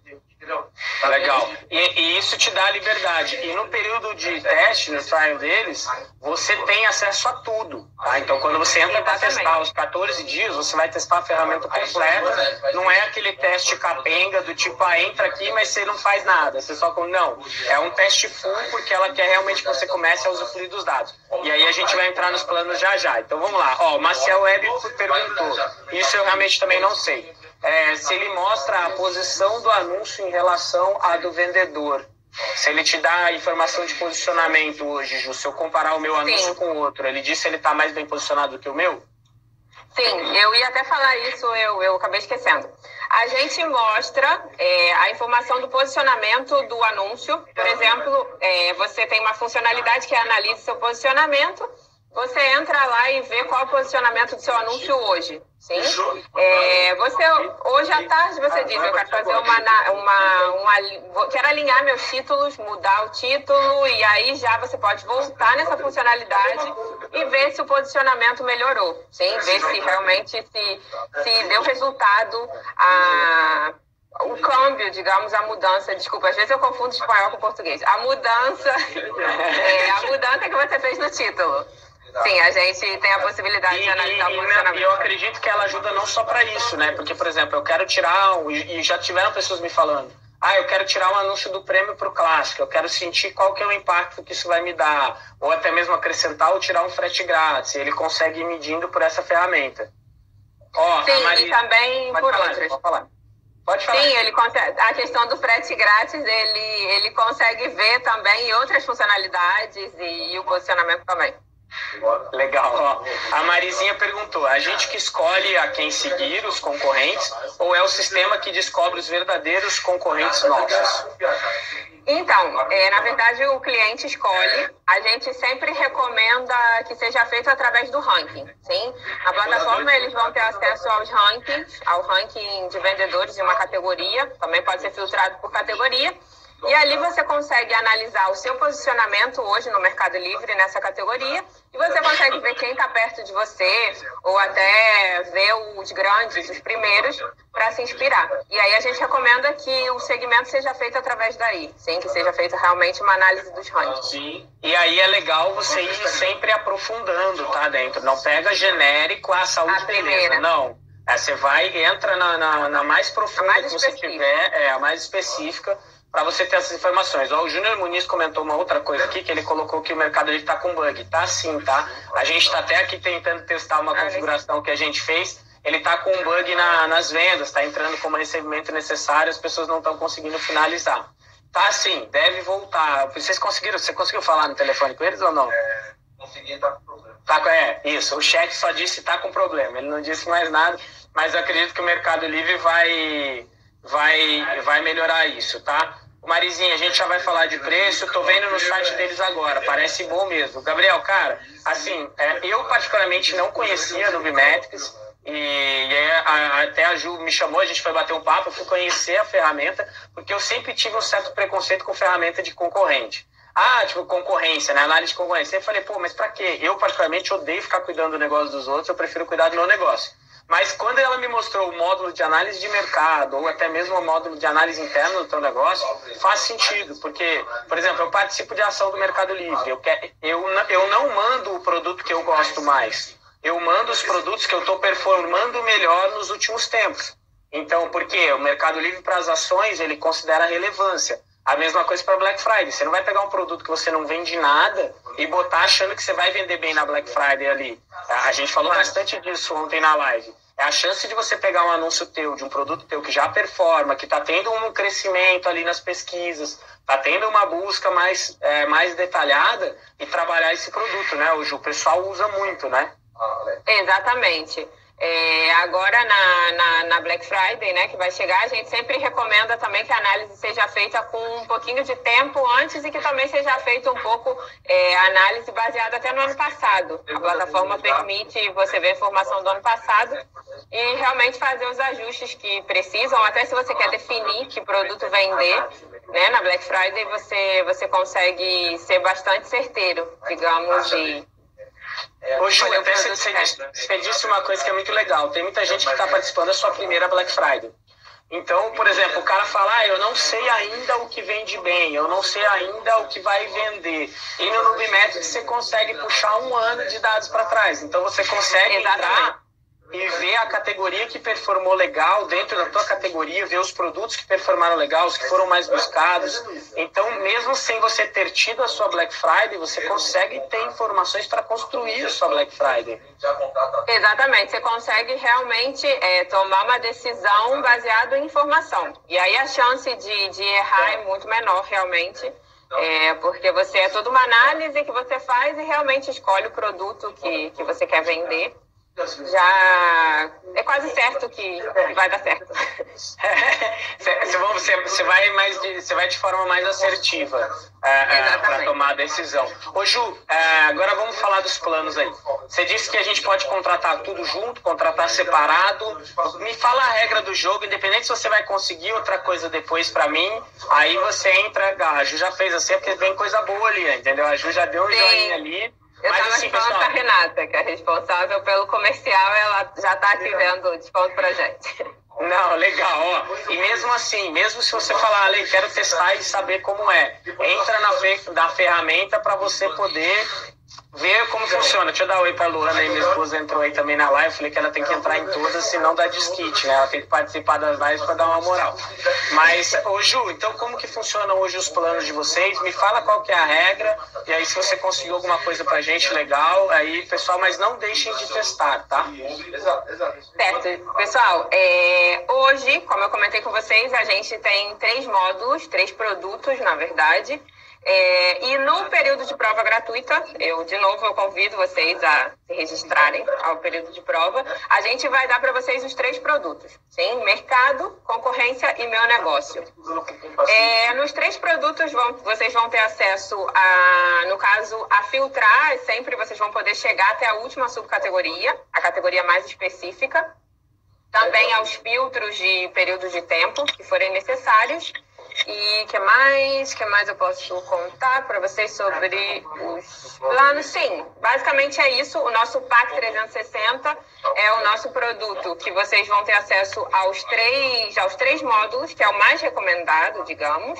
[SPEAKER 1] Legal. E, e isso te dá liberdade. E no período de teste, no trial deles, você tem acesso a tudo. Tá? Então, quando você entra para testar os quatorze dias, você vai testar a ferramenta completa. Não é aquele teste capenga do tipo, ah, entra aqui, mas você não faz nada. Você só... Não. É um teste full, porque ela quer realmente que você comece a usufruir dos dados. E aí a gente vai entrar nos planos já já. Então, vamos lá. Ó, o Maciel Web perguntou. Isso eu realmente também não sei. É, se ele mostra a posição do anúncio em relação à do vendedor. Se ele te dá a informação de posicionamento hoje, Ju, se eu comparar o meu anúncio Sim. com o outro, ele diz se ele está mais bem posicionado do que o meu?
[SPEAKER 3] Sim, eu ia até falar isso, eu, eu acabei esquecendo. A gente mostra é, a informação do posicionamento do anúncio. Por exemplo, é, você tem uma funcionalidade que analisa seu posicionamento. Você entra lá e vê qual é o posicionamento do seu anúncio hoje, sim? É, você, hoje à tarde você diz, eu quero fazer uma, uma, uma... Quero alinhar meus títulos, mudar o título, e aí já você pode voltar nessa funcionalidade e ver se o posicionamento melhorou, sim? Ver se realmente se, se deu resultado a... o câmbio, digamos, a mudança, desculpa, às vezes eu confundo espanhol com português, a mudança, é, a mudança que você fez no título. Sim, a gente tem a possibilidade e, de analisar
[SPEAKER 1] e,
[SPEAKER 3] o funcionamento.
[SPEAKER 1] E eu acredito que ela ajuda não só para isso, né? Porque, por exemplo, eu quero tirar, e já tiveram pessoas me falando, ah, eu quero tirar um anúncio do prêmio para o clássico, eu quero sentir qual que é o impacto que isso vai me dar, ou até mesmo acrescentar ou tirar um frete grátis, ele consegue ir medindo por essa ferramenta.
[SPEAKER 3] Ó, Sim, Maria... e também
[SPEAKER 1] pode
[SPEAKER 3] por
[SPEAKER 1] falar,
[SPEAKER 3] outras.
[SPEAKER 1] Pode falar. Pode falar.
[SPEAKER 3] Sim, ele consegue, a questão do frete grátis, ele, ele consegue ver também outras funcionalidades e, e o posicionamento também.
[SPEAKER 1] Legal, ó. A Marizinha perguntou, a gente que escolhe a quem seguir, os concorrentes, ou é o sistema que descobre os verdadeiros concorrentes nossos?
[SPEAKER 3] Então, é, na verdade o cliente escolhe, a gente sempre recomenda que seja feito através do ranking, sim? Na plataforma eles vão ter acesso aos rankings, ao ranking de vendedores em uma categoria, também pode ser filtrado por categoria. E ali você consegue analisar o seu posicionamento hoje no Mercado Livre nessa categoria e você consegue ver quem está perto de você ou até ver os grandes, os primeiros, para se inspirar. E aí a gente recomenda que o segmento seja feito através daí, sim, que seja feita realmente uma análise dos rankings.
[SPEAKER 1] Sim. E aí é legal você ir sempre aprofundando, tá, dentro. Não pega genérico, a saúde,
[SPEAKER 3] a primeira.
[SPEAKER 1] Não. Aí você vai, entra na, na, na mais profunda
[SPEAKER 3] mais
[SPEAKER 1] que você tiver, é a mais específica, para você ter essas informações. Ó, o Júnior Muniz comentou uma outra coisa aqui, que ele colocou que o Mercado Livre está com bug. Tá sim, tá? A gente está até aqui tentando testar uma configuração que a gente fez. Ele está com um bug na, nas vendas, está entrando como recebimento necessário, as pessoas não estão conseguindo finalizar. Tá sim, deve voltar. Vocês conseguiram, você conseguiu falar no telefone com eles ou não?
[SPEAKER 2] É, consegui, tá com problema.
[SPEAKER 1] Tá, é, isso. O chat só disse tá com problema. Ele não disse mais nada, mas eu acredito que o Mercado Livre vai... Vai, vai melhorar isso, tá? Marizinha, a gente já vai falar de preço, tô vendo no site deles agora, parece bom mesmo. Gabriel, cara, assim, é, eu particularmente não conhecia a Nubimetrics e, e a, até a Ju me chamou, a gente foi bater um papo, eu fui conhecer a ferramenta, porque eu sempre tive um certo preconceito com ferramenta de concorrente. Ah, tipo, concorrência, né? Análise de concorrência. Eu falei, pô, mas pra quê? Eu particularmente odeio ficar cuidando do negócio dos outros, eu prefiro cuidar do meu negócio. Mas quando ela me mostrou o módulo de análise de mercado, ou até mesmo o módulo de análise interna do teu negócio, faz sentido. Porque, por exemplo, eu participo de ação do Mercado Livre. Eu, quer, eu, eu não mando o produto que eu gosto mais. Eu mando os produtos que eu estou performando melhor nos últimos tempos. Então, por quê? O Mercado Livre para as ações, ele considera relevância. A mesma coisa para Black Friday. Você não vai pegar um produto que você não vende nada e botar achando que você vai vender bem na Black Friday ali. A gente falou bastante disso ontem na live. É a chance de você pegar um anúncio teu, de um produto teu que já performa, que está tendo um crescimento ali nas pesquisas, está tendo uma busca mais, é, mais detalhada e trabalhar esse produto, né? Hoje o pessoal usa muito, né?
[SPEAKER 3] Exatamente. É, agora na, na, na Black Friday, né, que vai chegar, a gente sempre recomenda também que a análise seja feita com um pouquinho de tempo antes e que também seja feita um pouco é, análise baseada até no ano passado. A plataforma permite você ver a informação do ano passado e realmente fazer os ajustes que precisam, até se você quer definir que produto vender, né, na Black Friday você, você consegue ser bastante certeiro, digamos, e
[SPEAKER 1] Ô, Ju, até você, você, disse, você disse uma coisa que é muito legal. Tem muita gente que está participando da sua primeira Black Friday. Então, por exemplo, o cara fala, ah, eu não sei ainda o que vende bem, eu não sei ainda o que vai vender. E no Nubimetrics você consegue puxar um ano de dados para trás. Então você consegue entrar e ver a categoria que performou legal dentro da tua categoria, ver os produtos que performaram legal, os que foram mais buscados. Então, mesmo sem você ter tido a sua Black Friday, você consegue ter informações para construir a sua Black Friday.
[SPEAKER 3] Exatamente, você consegue realmente é, tomar uma decisão baseada em informação. E aí a chance de, de errar é muito menor, realmente. É, porque você é toda uma análise que você faz e realmente escolhe o produto que, que você quer vender. Já é quase certo que vai dar certo.
[SPEAKER 1] Você, você, vai mais de, você vai de forma mais assertiva é, para tomar a decisão. Ô Ju, é, agora vamos falar dos planos aí. Você disse que a gente pode contratar tudo junto, contratar separado. Me fala a regra do jogo, independente se você vai conseguir outra coisa depois para mim, aí você entra. A Ju já fez assim, porque vem coisa boa ali, entendeu? A Ju já deu um joinha ali.
[SPEAKER 3] Eu
[SPEAKER 1] Mas
[SPEAKER 3] tava
[SPEAKER 1] assim,
[SPEAKER 3] falando
[SPEAKER 1] pessoal,
[SPEAKER 3] com a Renata, que é responsável pelo comercial, ela já tá aqui vendo desconto pra gente.
[SPEAKER 1] Não, legal, ó. E mesmo assim, mesmo se você falar, Ale, quero testar e saber como é, entra na, fe na ferramenta para você poder ver como funciona. Deixa eu dar um oi pra Luana aí, minha esposa entrou aí também na live, falei que ela tem que entrar em todas, senão dá desquite, né? Ela tem que participar das lives para dar uma moral. Mas, ô Ju, então como que funcionam hoje os planos de vocês? Me fala qual que é a regra, e aí se você conseguiu alguma coisa pra gente, legal, aí, pessoal, mas não deixem de testar, tá?
[SPEAKER 3] Certo. Pessoal, é, hoje, como eu comentei com vocês, a gente tem três módulos, três produtos, na verdade. É, e no período de prova gratuita, eu de novo eu convido vocês a se registrarem ao período de prova. A gente vai dar para vocês os três produtos, sim? Mercado, concorrência e meu negócio. É, nos três produtos vão, vocês vão ter acesso a, no caso, a filtrar. Sempre vocês vão poder chegar até a última subcategoria, a categoria mais específica. Também aos filtros de período de tempo que forem necessários. E que mais, que mais eu posso contar para vocês sobre os planos? Sim, basicamente é isso. O nosso P A C trezentos e sessenta é o nosso produto que vocês vão ter acesso aos três, aos três módulos, que é o mais recomendado, digamos.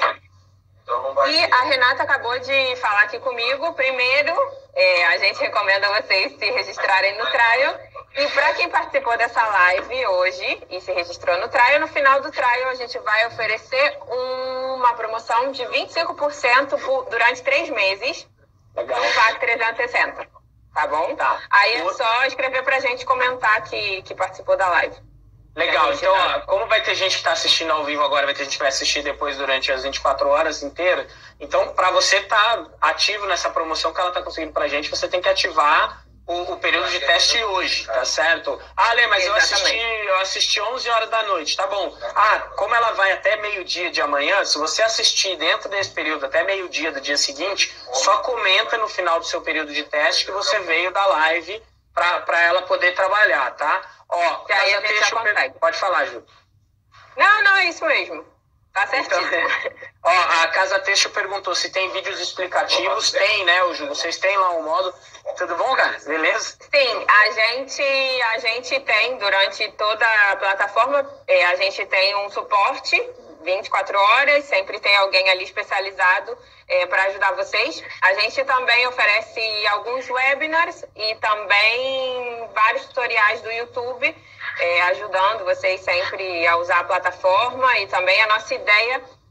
[SPEAKER 3] E a Renata acabou de falar aqui comigo. Primeiro, é, a gente recomenda vocês se registrarem no trial. E para quem participou dessa live hoje e se registrou no trial, no final do trial a gente vai oferecer uma promoção de vinte e cinco por cento por, durante três meses no P A C trezentos e sessenta. Tá bom? Tá. Aí é só escrever pra gente comentar que, que participou da live.
[SPEAKER 1] Legal, então, ó, como vai ter gente que está assistindo ao vivo agora, vai ter gente que vai assistir depois durante as vinte e quatro horas inteiras. Então, para você estar tá ativo nessa promoção que ela está conseguindo para a gente, você tem que ativar o, o período de teste hoje, tá certo? Ah, Lê, mas eu assisti, eu assisti onze horas da noite, tá bom. Ah, como ela vai até meio-dia de amanhã, se você assistir dentro desse período até meio-dia do dia seguinte, só comenta no final do seu período de teste que você veio da live para ela poder trabalhar, tá? Ó,
[SPEAKER 3] que aí a gente já consegue.
[SPEAKER 1] Pode falar, Ju.
[SPEAKER 3] Não, não, é isso mesmo. Tá certinho.
[SPEAKER 1] Então, ó, a Casa Texto perguntou se tem vídeos explicativos. Tem, né, Ju? Vocês têm lá o modo. Tudo bom, cara? Beleza?
[SPEAKER 3] Sim, a gente, a gente tem, durante toda a plataforma, é, a gente tem um suporte vinte e quatro horas, sempre tem alguém ali especializado é, para ajudar vocês. A gente também oferece alguns webinars e também vários tutoriais do YouTube, é, ajudando vocês sempre a usar a plataforma. E também a nossa ideia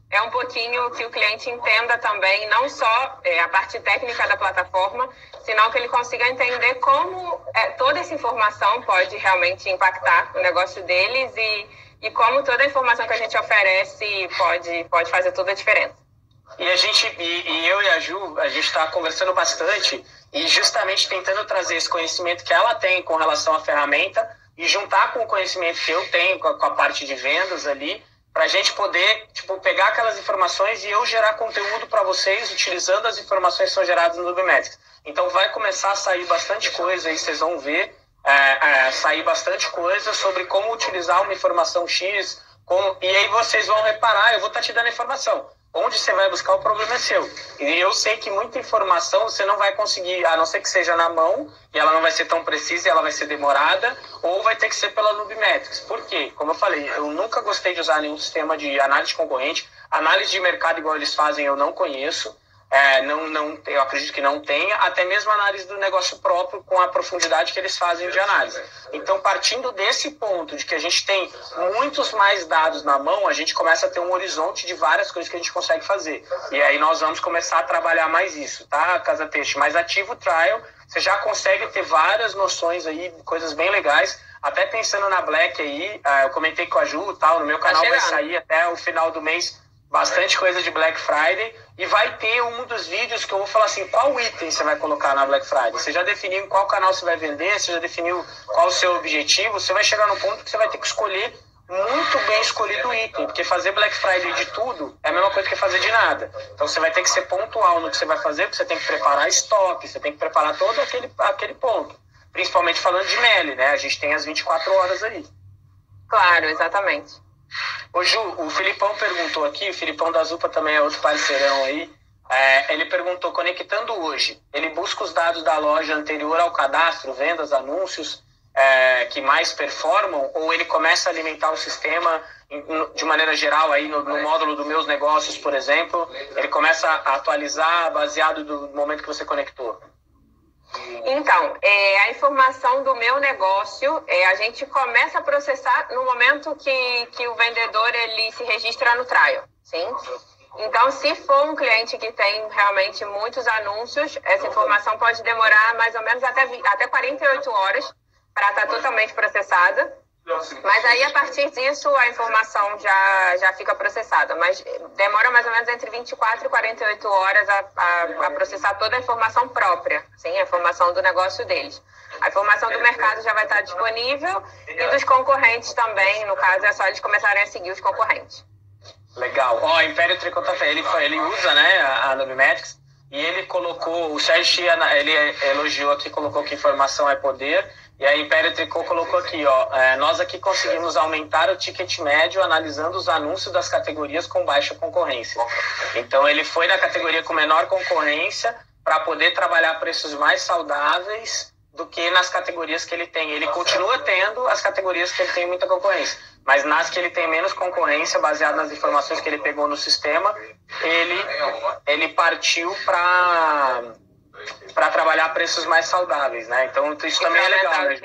[SPEAKER 3] é um pouquinho que o cliente entenda também, não só é, a parte técnica da plataforma, senão que ele consiga entender como é, toda essa informação pode realmente impactar o negócio deles e, e como toda a informação que a gente oferece pode, pode fazer toda a diferença.
[SPEAKER 1] E a gente, e, e eu e a Ju, a gente está conversando bastante e justamente tentando trazer esse conhecimento que ela tem com relação à ferramenta e juntar com o conhecimento que eu tenho com a, com a parte de vendas ali, para a gente poder tipo, pegar aquelas informações e eu gerar conteúdo para vocês utilizando as informações que são geradas no Nubimetrics. Então vai começar a sair bastante coisa aí, vocês vão ver, é, é, sair bastante coisa sobre como utilizar uma informação X, como, e aí vocês vão reparar, eu vou estar tá te dando informação. Onde você vai buscar, o problema é seu. E eu sei que muita informação você não vai conseguir, a não ser que seja na mão, e ela não vai ser tão precisa, e ela vai ser demorada, ou vai ter que ser pela Nubimetrics. Por quê? Como eu falei, eu nunca gostei de usar nenhum sistema de análise concorrente. Análise de mercado igual eles fazem eu não conheço. É, não, não, eu acredito que não tenha, até mesmo análise do negócio próprio com a profundidade que eles fazem de análise. Então, partindo desse ponto de que a gente tem muitos mais dados na mão, a gente começa a ter um horizonte de várias coisas que a gente consegue fazer. E aí nós vamos começar a trabalhar mais isso, tá, Casa Teixe? Mais ativo o trial, você já consegue ter várias noções aí, coisas bem legais. Até pensando na Black aí, eu comentei com a Ju, tal, no meu canal vai sair até o final do mês bastante coisa de Black Friday, e vai ter um dos vídeos que eu vou falar assim, qual item você vai colocar na Black Friday? Você já definiu em qual canal você vai vender, você já definiu qual o seu objetivo, você vai chegar no ponto que você vai ter que escolher muito bem escolhido o item, porque fazer Black Friday de tudo é a mesma coisa que fazer de nada. Então você vai ter que ser pontual no que você vai fazer, porque você tem que preparar estoque, você tem que preparar todo aquele, aquele ponto. Principalmente falando de Meli, né? A gente tem as vinte e quatro horas aí.
[SPEAKER 3] Claro, exatamente.
[SPEAKER 1] Ô Ju, o Filipão perguntou aqui, o Filipão da Zupa também é outro parceirão aí, é, ele perguntou, conectando hoje, ele busca os dados da loja anterior ao cadastro, vendas, anúncios, é, que mais performam, ou ele começa a alimentar o sistema de maneira geral aí no, no módulo dos meus negócios, por exemplo, ele começa a atualizar baseado do momento que você conectou?
[SPEAKER 3] Então, é, a informação do meu negócio, é, a gente começa a processar no momento que, que o vendedor ele se registra no trial, sim? Então, se for um cliente que tem realmente muitos anúncios, essa informação pode demorar mais ou menos até, até quarenta e oito horas para estar totalmente processada. Mas aí, a partir disso, a informação já, já fica processada. Mas demora mais ou menos entre vinte e quatro e quarenta e oito horas a, a, a processar toda a informação própria, sim, a informação do negócio deles. A informação do mercado já vai estar disponível e dos concorrentes também. No caso, é só eles começarem a seguir os concorrentes.
[SPEAKER 1] Legal. Ó, Império Tricotafé, ele, ele usa, né, a, a Nubimetrics, e ele colocou, o Sérgio, ele elogiou aqui, colocou que informação é poder. E a Império Tricô colocou aqui, ó, é, nós aqui conseguimos aumentar o ticket médio analisando os anúncios das categorias com baixa concorrência. Então ele foi na categoria com menor concorrência para poder trabalhar preços mais saudáveis do que nas categorias que ele tem. Ele continua tendo as categorias que ele tem muita concorrência, mas nas que ele tem menos concorrência, baseado nas informações que ele pegou no sistema, ele, ele partiu para... para trabalhar preços mais saudáveis, né? Então, isso também é legal, né?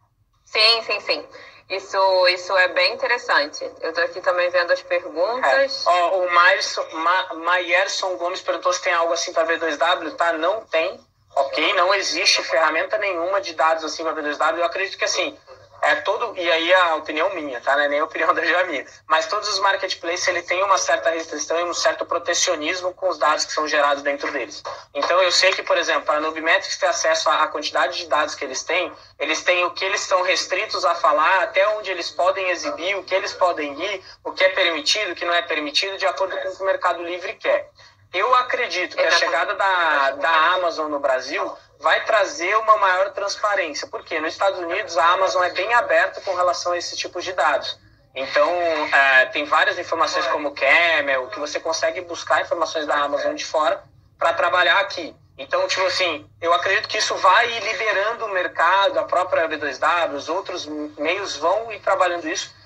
[SPEAKER 3] Sim, sim, sim. Isso, isso é bem interessante. Eu tô aqui também vendo as perguntas.
[SPEAKER 1] É. Ó, o Maierson, Ma, Maierson Gomes perguntou se tem algo assim para V dois W, tá? Não tem, ok? Não existe ferramenta nenhuma de dados assim para V dois W. Eu acredito que assim, é todo, e aí a opinião minha, tá? Não é nem a opinião da Jamie, mas todos os marketplaces, ele tem uma certa restrição e um certo protecionismo com os dados que são gerados dentro deles. Então eu sei que, por exemplo, a Nubimetrics ter acesso à quantidade de dados que eles têm, eles têm o que eles estão restritos a falar, até onde eles podem exibir, o que eles podem ir, o que é permitido, o que não é permitido, de acordo com o que o Mercado Livre quer. Eu acredito que a chegada da, da Amazon no Brasil vai trazer uma maior transparência, porque nos Estados Unidos a Amazon é bem aberta com relação a esse tipo de dados. Então, é, tem várias informações como Camel, que você consegue buscar informações da Amazon de fora para trabalhar aqui. Então, tipo assim, eu acredito que isso vai ir liberando o mercado, a própria V dois W, os outros meios vão ir trabalhando isso,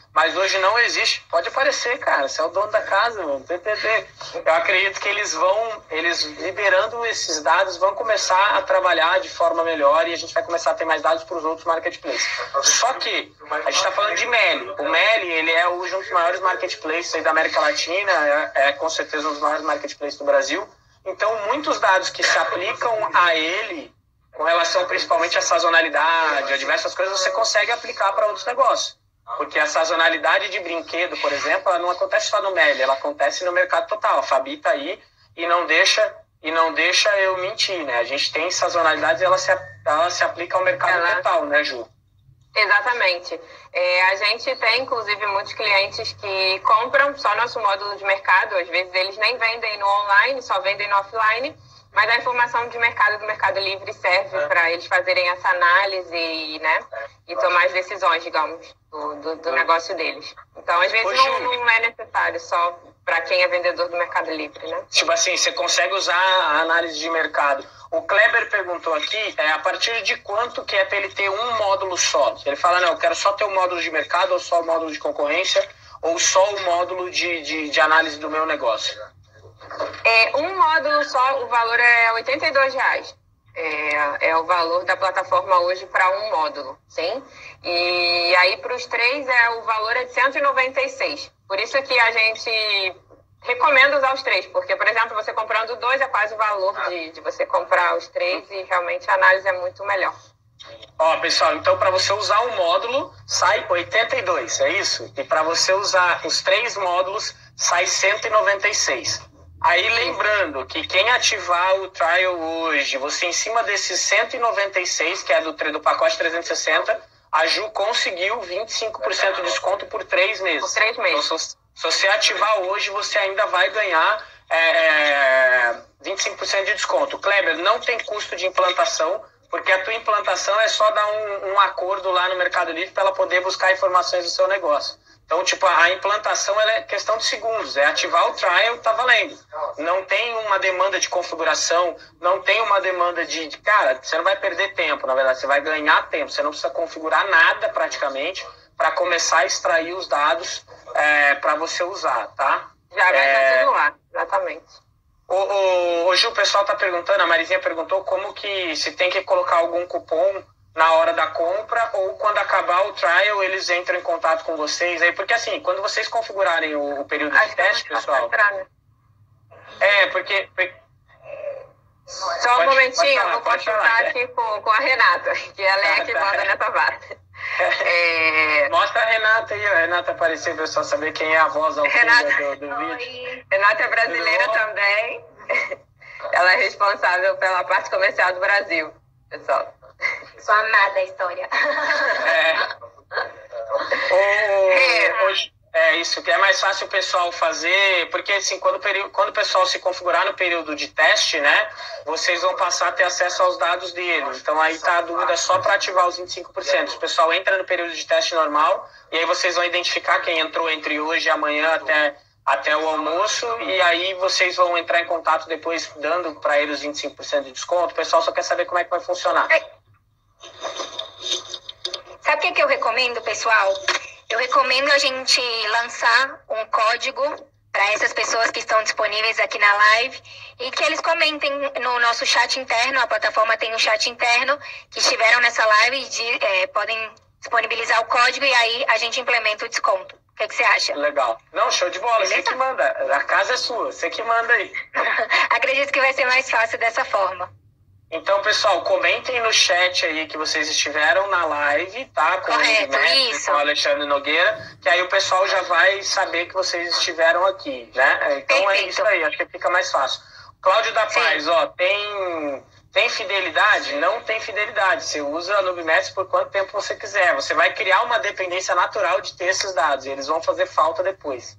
[SPEAKER 1] mas hoje não existe. Pode aparecer, cara, você é o dono da casa, mano. Eu acredito que eles vão, eles liberando esses dados, vão começar a trabalhar de forma melhor e a gente vai começar a ter mais dados para os outros marketplaces. Só que a gente está falando de Meli. O Meli, ele é um dos maiores marketplaces aí da América Latina, é, é com certeza um dos maiores marketplaces do Brasil. Então, muitos dados que se aplicam a ele, com relação principalmente à sazonalidade, a diversas coisas, você consegue aplicar para outros negócios. Porque a sazonalidade de brinquedo, por exemplo, ela não acontece só no Meli, ela acontece no mercado total. A Fabi tá aí e não deixa, e não deixa eu mentir, né? A gente tem sazonalidade e ela se, ela se aplica ao mercado ela... total, né, Ju?
[SPEAKER 3] Exatamente. É, a gente tem, inclusive, muitos clientes que compram só nosso módulo de mercado. Às vezes eles nem vendem no online, só vendem no offline. Mas a informação de mercado do Mercado Livre serve é. para eles fazerem essa análise e, né, e tomar as decisões, digamos, do, do, do negócio deles. Então, às vezes, não, não é necessário só para quem é vendedor do Mercado Livre, né?
[SPEAKER 1] Tipo assim, você consegue usar a análise de mercado. O Kleber perguntou aqui, é, a partir de quanto que é para ele ter um módulo só? Ele fala, não, eu quero só ter o módulo de mercado, ou só o módulo de concorrência, ou só o módulo de, de, de análise do meu negócio.
[SPEAKER 3] É, um módulo só, o valor é oitenta e dois reais. É, é o valor da plataforma hoje para um módulo, sim? E aí para os três é, o valor é de cento e noventa e seis. Por isso que a gente recomenda usar os três, porque, por exemplo, você comprando dois é quase o valor de, de você comprar os três e realmente a análise é muito melhor.
[SPEAKER 1] Ó, pessoal, então para você usar um módulo sai oitenta e dois, é isso? E para você usar os três módulos sai cento e noventa e seis. Aí lembrando que quem ativar o trial hoje, você em cima desses cento e noventa e seis, que é do, do pacote trezentos e sessenta, a Ju conseguiu vinte e cinco por cento de desconto por três meses.
[SPEAKER 3] Por três meses.
[SPEAKER 1] Então, se, se você ativar hoje, você ainda vai ganhar é, vinte e cinco por cento de desconto. Kleber, não tem custo de implantação, porque a tua implantação é só dar um, um acordo lá no Mercado Livre para ela poder buscar informações do seu negócio. Então, tipo, a implantação ela é questão de segundos. É ativar o trial, tá valendo. Não tem uma demanda de configuração, não tem uma demanda de... de cara, você não vai perder tempo, na verdade. Você vai ganhar tempo. Você não precisa configurar nada, praticamente, para começar a extrair os dados é, para você usar, tá?
[SPEAKER 3] Já vai
[SPEAKER 1] é...
[SPEAKER 3] estar tudo lá, exatamente.
[SPEAKER 1] O, o, hoje o pessoal tá perguntando, a Marizinha perguntou como que se tem que colocar algum cupom na hora da compra ou quando acabar o trial eles entram em contato com vocês aí, porque assim, quando vocês configurarem o, o período
[SPEAKER 3] Acho
[SPEAKER 1] de teste, pessoal...
[SPEAKER 3] Entrar, né?
[SPEAKER 1] É, porque... porque...
[SPEAKER 3] Só um pode, momentinho, pode falar, eu vou consultar falar, aqui é. com, com a Renata, que ela é a que manda nessa parte. É...
[SPEAKER 1] Mostra a Renata aí, a Renata apareceu para o pessoal saber quem é a voz ao
[SPEAKER 3] Renata...
[SPEAKER 1] fundo do, do vídeo.
[SPEAKER 3] Renata é brasileira também, ela é responsável pela parte comercial do Brasil, pessoal.
[SPEAKER 4] Sou amada a história.
[SPEAKER 1] É. O, é. Hoje, é isso, que é mais fácil o pessoal fazer, porque assim, quando o, período, quando o pessoal se configurar no período de teste, né, vocês vão passar a ter acesso aos dados deles. Então aí tá a dúvida só para ativar os vinte e cinco por cento. O pessoal entra no período de teste normal e aí vocês vão identificar quem entrou entre hoje e amanhã até, até o almoço e aí vocês vão entrar em contato depois dando para eles os vinte e cinco por cento de desconto. O pessoal só quer saber como é que vai funcionar.
[SPEAKER 4] Sabe o que, que eu recomendo, pessoal? Eu recomendo a gente lançar um código para essas pessoas que estão disponíveis aqui na live e que eles comentem no nosso chat interno. A plataforma tem um chat interno que estiveram nessa live de, é, podem disponibilizar o código e aí a gente implementa o desconto. O que, que você acha?
[SPEAKER 1] Legal. Não, show de bola. Beleza? Você que manda. A casa é sua. Você que manda aí.
[SPEAKER 4] Acredito que vai ser mais fácil dessa forma.
[SPEAKER 1] Então, pessoal, comentem no chat aí que vocês estiveram na live, tá? Com
[SPEAKER 4] Correto,
[SPEAKER 1] o Mestre,
[SPEAKER 4] isso.
[SPEAKER 1] com o Alexandre Nogueira, que aí o pessoal já vai saber que vocês estiveram aqui, né? Então Perfeito. É isso aí, acho que fica mais fácil. Cláudio da Paz, Sim. ó, tem, tem fidelidade? Não tem fidelidade. Você usa a Nubimetrics por quanto tempo você quiser. Você vai criar uma dependência natural de ter esses dados e eles vão fazer falta depois.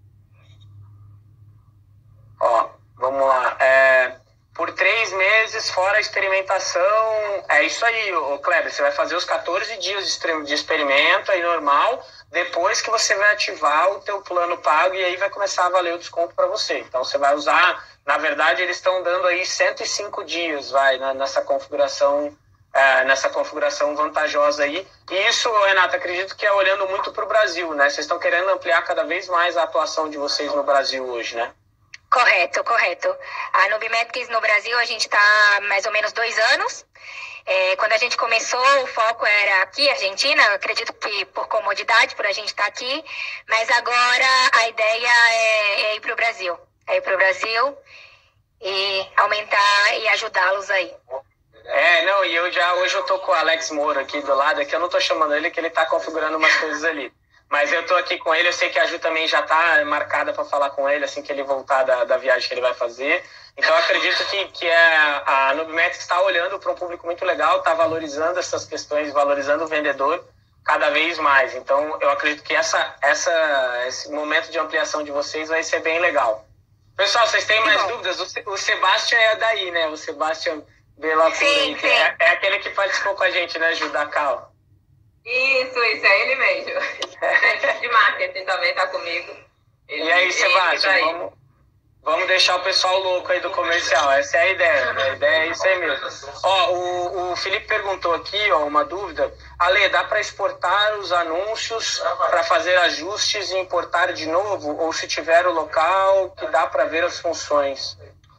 [SPEAKER 1] Ó, vamos lá. É... Por três meses, fora a experimentação, é isso aí, ô Kleber, você vai fazer os quatorze dias de experimento aí normal, depois que você vai ativar o teu plano pago e aí vai começar a valer o desconto para você. Então você vai usar, na verdade eles estão dando aí cento e cinco dias, vai, nessa configuração é, nessa configuração vantajosa aí. E isso, Renata, acredito que é olhando muito para o Brasil, né? Vocês estão querendo ampliar cada vez mais a atuação de vocês no Brasil hoje, né?
[SPEAKER 4] Correto, correto. A Nubimetrics no Brasil, a gente está há mais ou menos dois anos. É, quando a gente começou, o foco era aqui, Argentina. Eu acredito que por comodidade, por a gente estar tá aqui. Mas agora a ideia é, é ir para o Brasil. É ir para o Brasil e aumentar e ajudá-los aí.
[SPEAKER 1] É, não, e eu já, hoje eu tô com o Alex Moura aqui do lado, aqui eu não tô chamando ele, que ele tá configurando umas coisas ali. Mas eu tô aqui com ele, eu sei que a Ju também já tá marcada para falar com ele, assim que ele voltar da, da viagem que ele vai fazer. Então eu acredito que, que é, a Nubimetrics está olhando para um público muito legal, tá valorizando essas questões, valorizando o vendedor cada vez mais. Então eu acredito que essa, essa, esse momento de ampliação de vocês vai ser bem legal. Pessoal, vocês têm mais dúvidas? O, o Sebastião é daí, né? O Sebastião...
[SPEAKER 4] Sim, sim.
[SPEAKER 1] É, é aquele que participou com a gente, né, Ju, da Cal?
[SPEAKER 3] Isso, isso, é ele mesmo. De marketing também tá comigo. Ele,
[SPEAKER 1] e aí, Sebastião, vamos, vamos deixar o pessoal louco aí do comercial. Essa é a ideia, né? A ideia é isso aí mesmo. Ó, o, o Felipe perguntou aqui, ó, uma dúvida. Ale, dá para exportar os anúncios para fazer ajustes e importar de novo? Ou se tiver o local que dá para ver as funções?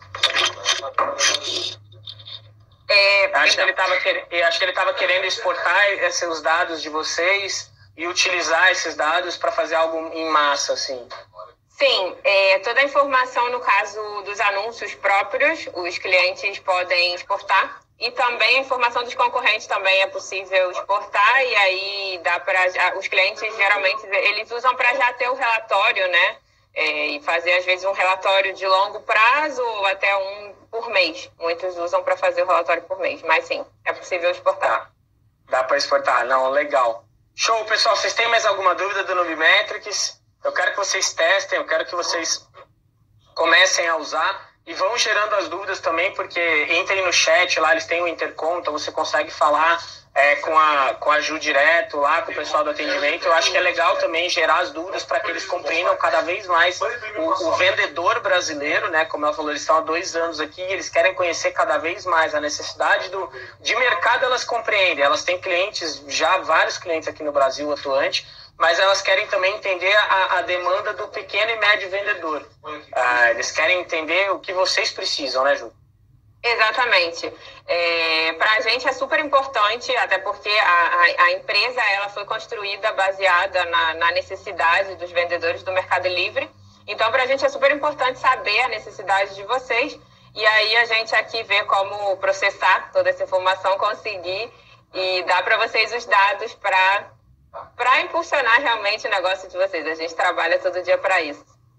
[SPEAKER 3] É,
[SPEAKER 1] acho, que ele tava quer... acho que ele estava querendo exportar esses, os dados de vocês e utilizar esses dados para fazer algo em massa, assim.
[SPEAKER 3] Sim, é, toda a informação, no caso dos anúncios próprios, os clientes podem exportar. E também a informação dos concorrentes também é possível exportar. E aí dá para os clientes, geralmente, eles usam para já ter o relatório, né? É, e fazer, às vezes, um relatório de longo prazo ou até um por mês. Muitos usam para fazer o relatório por mês, mas sim, é possível exportar.
[SPEAKER 1] Dá para exportar, não, legal. Show, pessoal, vocês têm mais alguma dúvida do Nubimetrics? Eu quero que vocês testem, eu quero que vocês comecem a usar e vão gerando as dúvidas também, porque entrem no chat lá, eles têm o intercom, então você consegue falar é, com, a, com a Ju direto lá, com o pessoal do atendimento. Eu acho que é legal também gerar as dúvidas para que eles compreendam cada vez mais o, o vendedor brasileiro, né? Como ela falou, eles estão há dois anos aqui e eles querem conhecer cada vez mais a necessidade do, de mercado. Elas compreendem, elas têm clientes, já vários clientes aqui no Brasil atuante, mas elas querem também entender a, a demanda do pequeno e médio vendedor. Ah, eles querem entender o que vocês precisam, né, Ju?
[SPEAKER 3] Exatamente. É, para a gente é super importante, até porque a, a, a empresa ela foi construída baseada na, na necessidade dos vendedores do Mercado Livre. Então, para a gente é super importante saber a necessidade de vocês. E aí a gente aqui vê como processar toda essa informação, conseguir e dar para vocês os dados para para impulsionar realmente o negócio de vocês. A gente trabalha todo dia para isso.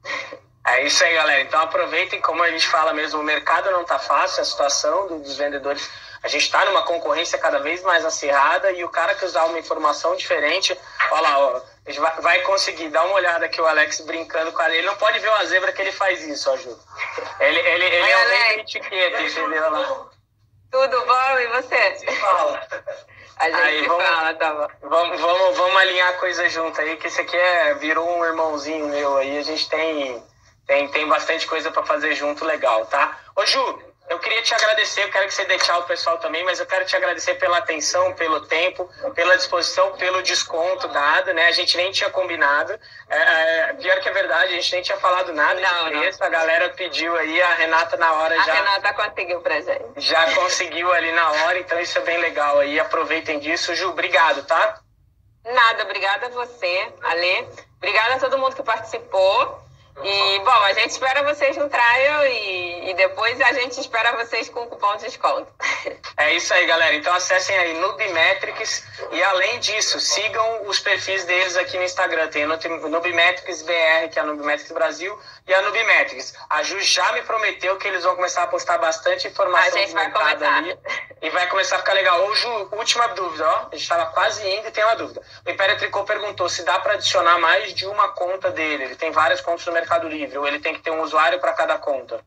[SPEAKER 1] É isso aí, galera. Então aproveitem, como a gente fala mesmo, o mercado não está fácil, a situação dos vendedores, a gente está numa concorrência cada vez mais acirrada e o cara que usar uma informação diferente, olha lá, ó, vai, vai conseguir. Dá uma olhada aqui o Alex brincando com ele. Ele não pode ver uma zebra que ele faz isso, ó, Ju. Ele, ele, ele
[SPEAKER 3] Oi,
[SPEAKER 1] é um
[SPEAKER 3] Alex.
[SPEAKER 1] meio etiqueta, entendeu? Lá.
[SPEAKER 3] Tudo bom? E você?
[SPEAKER 2] Se fala.
[SPEAKER 3] A gente
[SPEAKER 1] Aí,
[SPEAKER 3] se
[SPEAKER 1] vamos,
[SPEAKER 3] fala, tá bom.
[SPEAKER 1] Vamos, vamos, vamos alinhar a coisa junto aí, que esse aqui é, virou um irmãozinho meu aí. A gente tem... Tem, tem bastante coisa para fazer junto, legal, tá? Ô, Ju, eu queria te agradecer, eu quero que você dê tchau pro pessoal também, mas eu quero te agradecer pela atenção, pelo tempo, pela disposição, pelo desconto dado, né? A gente nem tinha combinado. É, é, pior que é verdade, a gente nem tinha falado nada
[SPEAKER 3] Não,
[SPEAKER 1] de preço. A galera pediu aí, a Renata na hora
[SPEAKER 3] A
[SPEAKER 1] já...
[SPEAKER 3] Renata conseguiu pra gente.
[SPEAKER 1] Já conseguiu ali na hora, então isso é bem legal aí. Aproveitem disso. Ju, obrigado, tá?
[SPEAKER 3] Nada, obrigada a você, Ale. Obrigada a todo mundo que participou. E, bom, a gente espera vocês no trial e, e depois a gente espera vocês com o cupom de desconto.
[SPEAKER 1] É isso aí, galera. Então acessem aí Nubimetrics e, além disso, sigam os perfis deles aqui no Instagram. Tem o Nubimetrics B R, que é a Nubimetrics Brasil, e a Nubimetrics. A Ju já me prometeu que eles vão começar a postar bastante informação
[SPEAKER 3] A gente
[SPEAKER 1] de
[SPEAKER 3] vai
[SPEAKER 1] mercado
[SPEAKER 3] começar.
[SPEAKER 1] ali. E vai começar a ficar legal. Ô, Ju, última dúvida, ó. A gente estava quase indo e tem uma dúvida. O Império Tricô perguntou se dá para adicionar mais de uma conta dele. Ele tem várias contas no Mercado Livre, ou ele tem que ter um usuário para cada conta?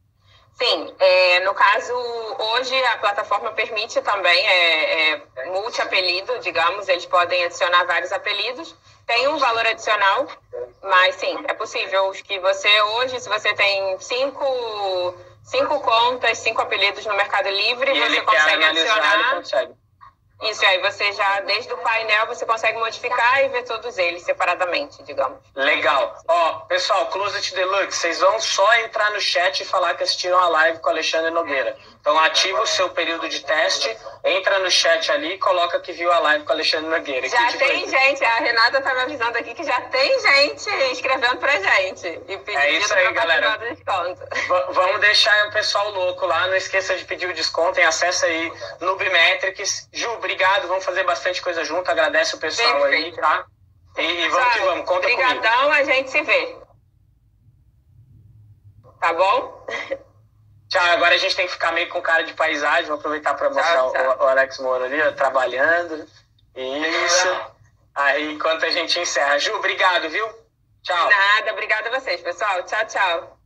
[SPEAKER 3] Sim, é, no caso, hoje a plataforma permite também é, é, multi-apelido, digamos, eles podem adicionar vários apelidos. Tem um valor adicional, mas sim, é possível que você hoje, se você tem cinco, cinco contas, cinco apelidos no Mercado Livre,
[SPEAKER 1] E
[SPEAKER 3] você
[SPEAKER 1] ele quer
[SPEAKER 3] consegue
[SPEAKER 1] analisar,
[SPEAKER 3] adicionar.
[SPEAKER 1] ele consegue.
[SPEAKER 3] Isso, aí você já, desde o painel, você consegue modificar e ver todos eles separadamente, digamos.
[SPEAKER 1] Legal. Ó, pessoal, Closet Deluxe, vocês vão só entrar no chat e falar que assistiram a live com o Alexandre Nogueira. Então ativa o seu período de teste, entra no chat ali e coloca que viu a live com o Alexandre Nogueira.
[SPEAKER 3] Já
[SPEAKER 1] Que
[SPEAKER 3] tem gente, a Renata tá me avisando aqui que já tem gente escrevendo pra gente. E pedindo
[SPEAKER 1] É isso aí,
[SPEAKER 3] pra
[SPEAKER 1] galera.
[SPEAKER 3] participar do desconto.
[SPEAKER 1] V- vamos deixar o pessoal louco lá. Não esqueça de pedir o desconto. Tem acesso aí no Bimetrics. Ju, obrigado. Vamos fazer bastante coisa junto. Agradece o pessoal aí,
[SPEAKER 3] Perfeito.
[SPEAKER 1] tá? E, e vamos que vamos. Conta comigo.
[SPEAKER 3] Obrigadão, a gente se vê. Tá bom?
[SPEAKER 1] Tchau. Agora a gente tem que ficar meio com cara de paisagem. Vou aproveitar para mostrar
[SPEAKER 3] Tchau, tchau.
[SPEAKER 1] O, o Alex Moura ali, ó, trabalhando. Isso. Aí, enquanto a gente encerra. Ju, obrigado, viu? Tchau.
[SPEAKER 3] Nada, obrigada a vocês, pessoal. Tchau, tchau.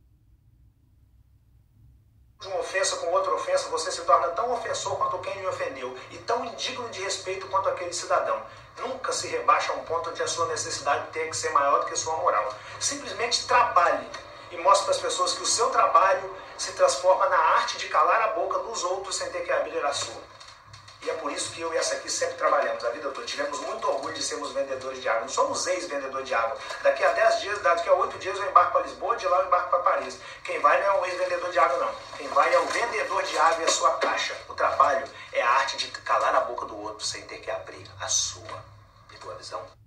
[SPEAKER 5] Uma ofensa com outra ofensa, você se torna tão ofensor quanto quem lhe ofendeu e tão indigno de respeito quanto aquele cidadão. Nunca se rebaixa a um ponto onde a sua necessidade tem que ser maior do que a sua moral. Simplesmente trabalhe e mostre para as pessoas que o seu trabalho se transforma na arte de calar a boca dos outros sem ter que abrir a sua. E é por isso que eu e essa aqui sempre trabalhamos a vida toda. Tivemos muito orgulho de sermos vendedores de água. Não somos ex-vendedores de água. Daqui a dez dias, daqui a oito dias eu embarco para Lisboa, de lá eu embarco para Paris. Quem vai não é um ex-vendedor de água, não. Quem vai é o vendedor de água e a sua caixa. O trabalho é a arte de calar a boca do outro sem ter que abrir a sua. E tua visão?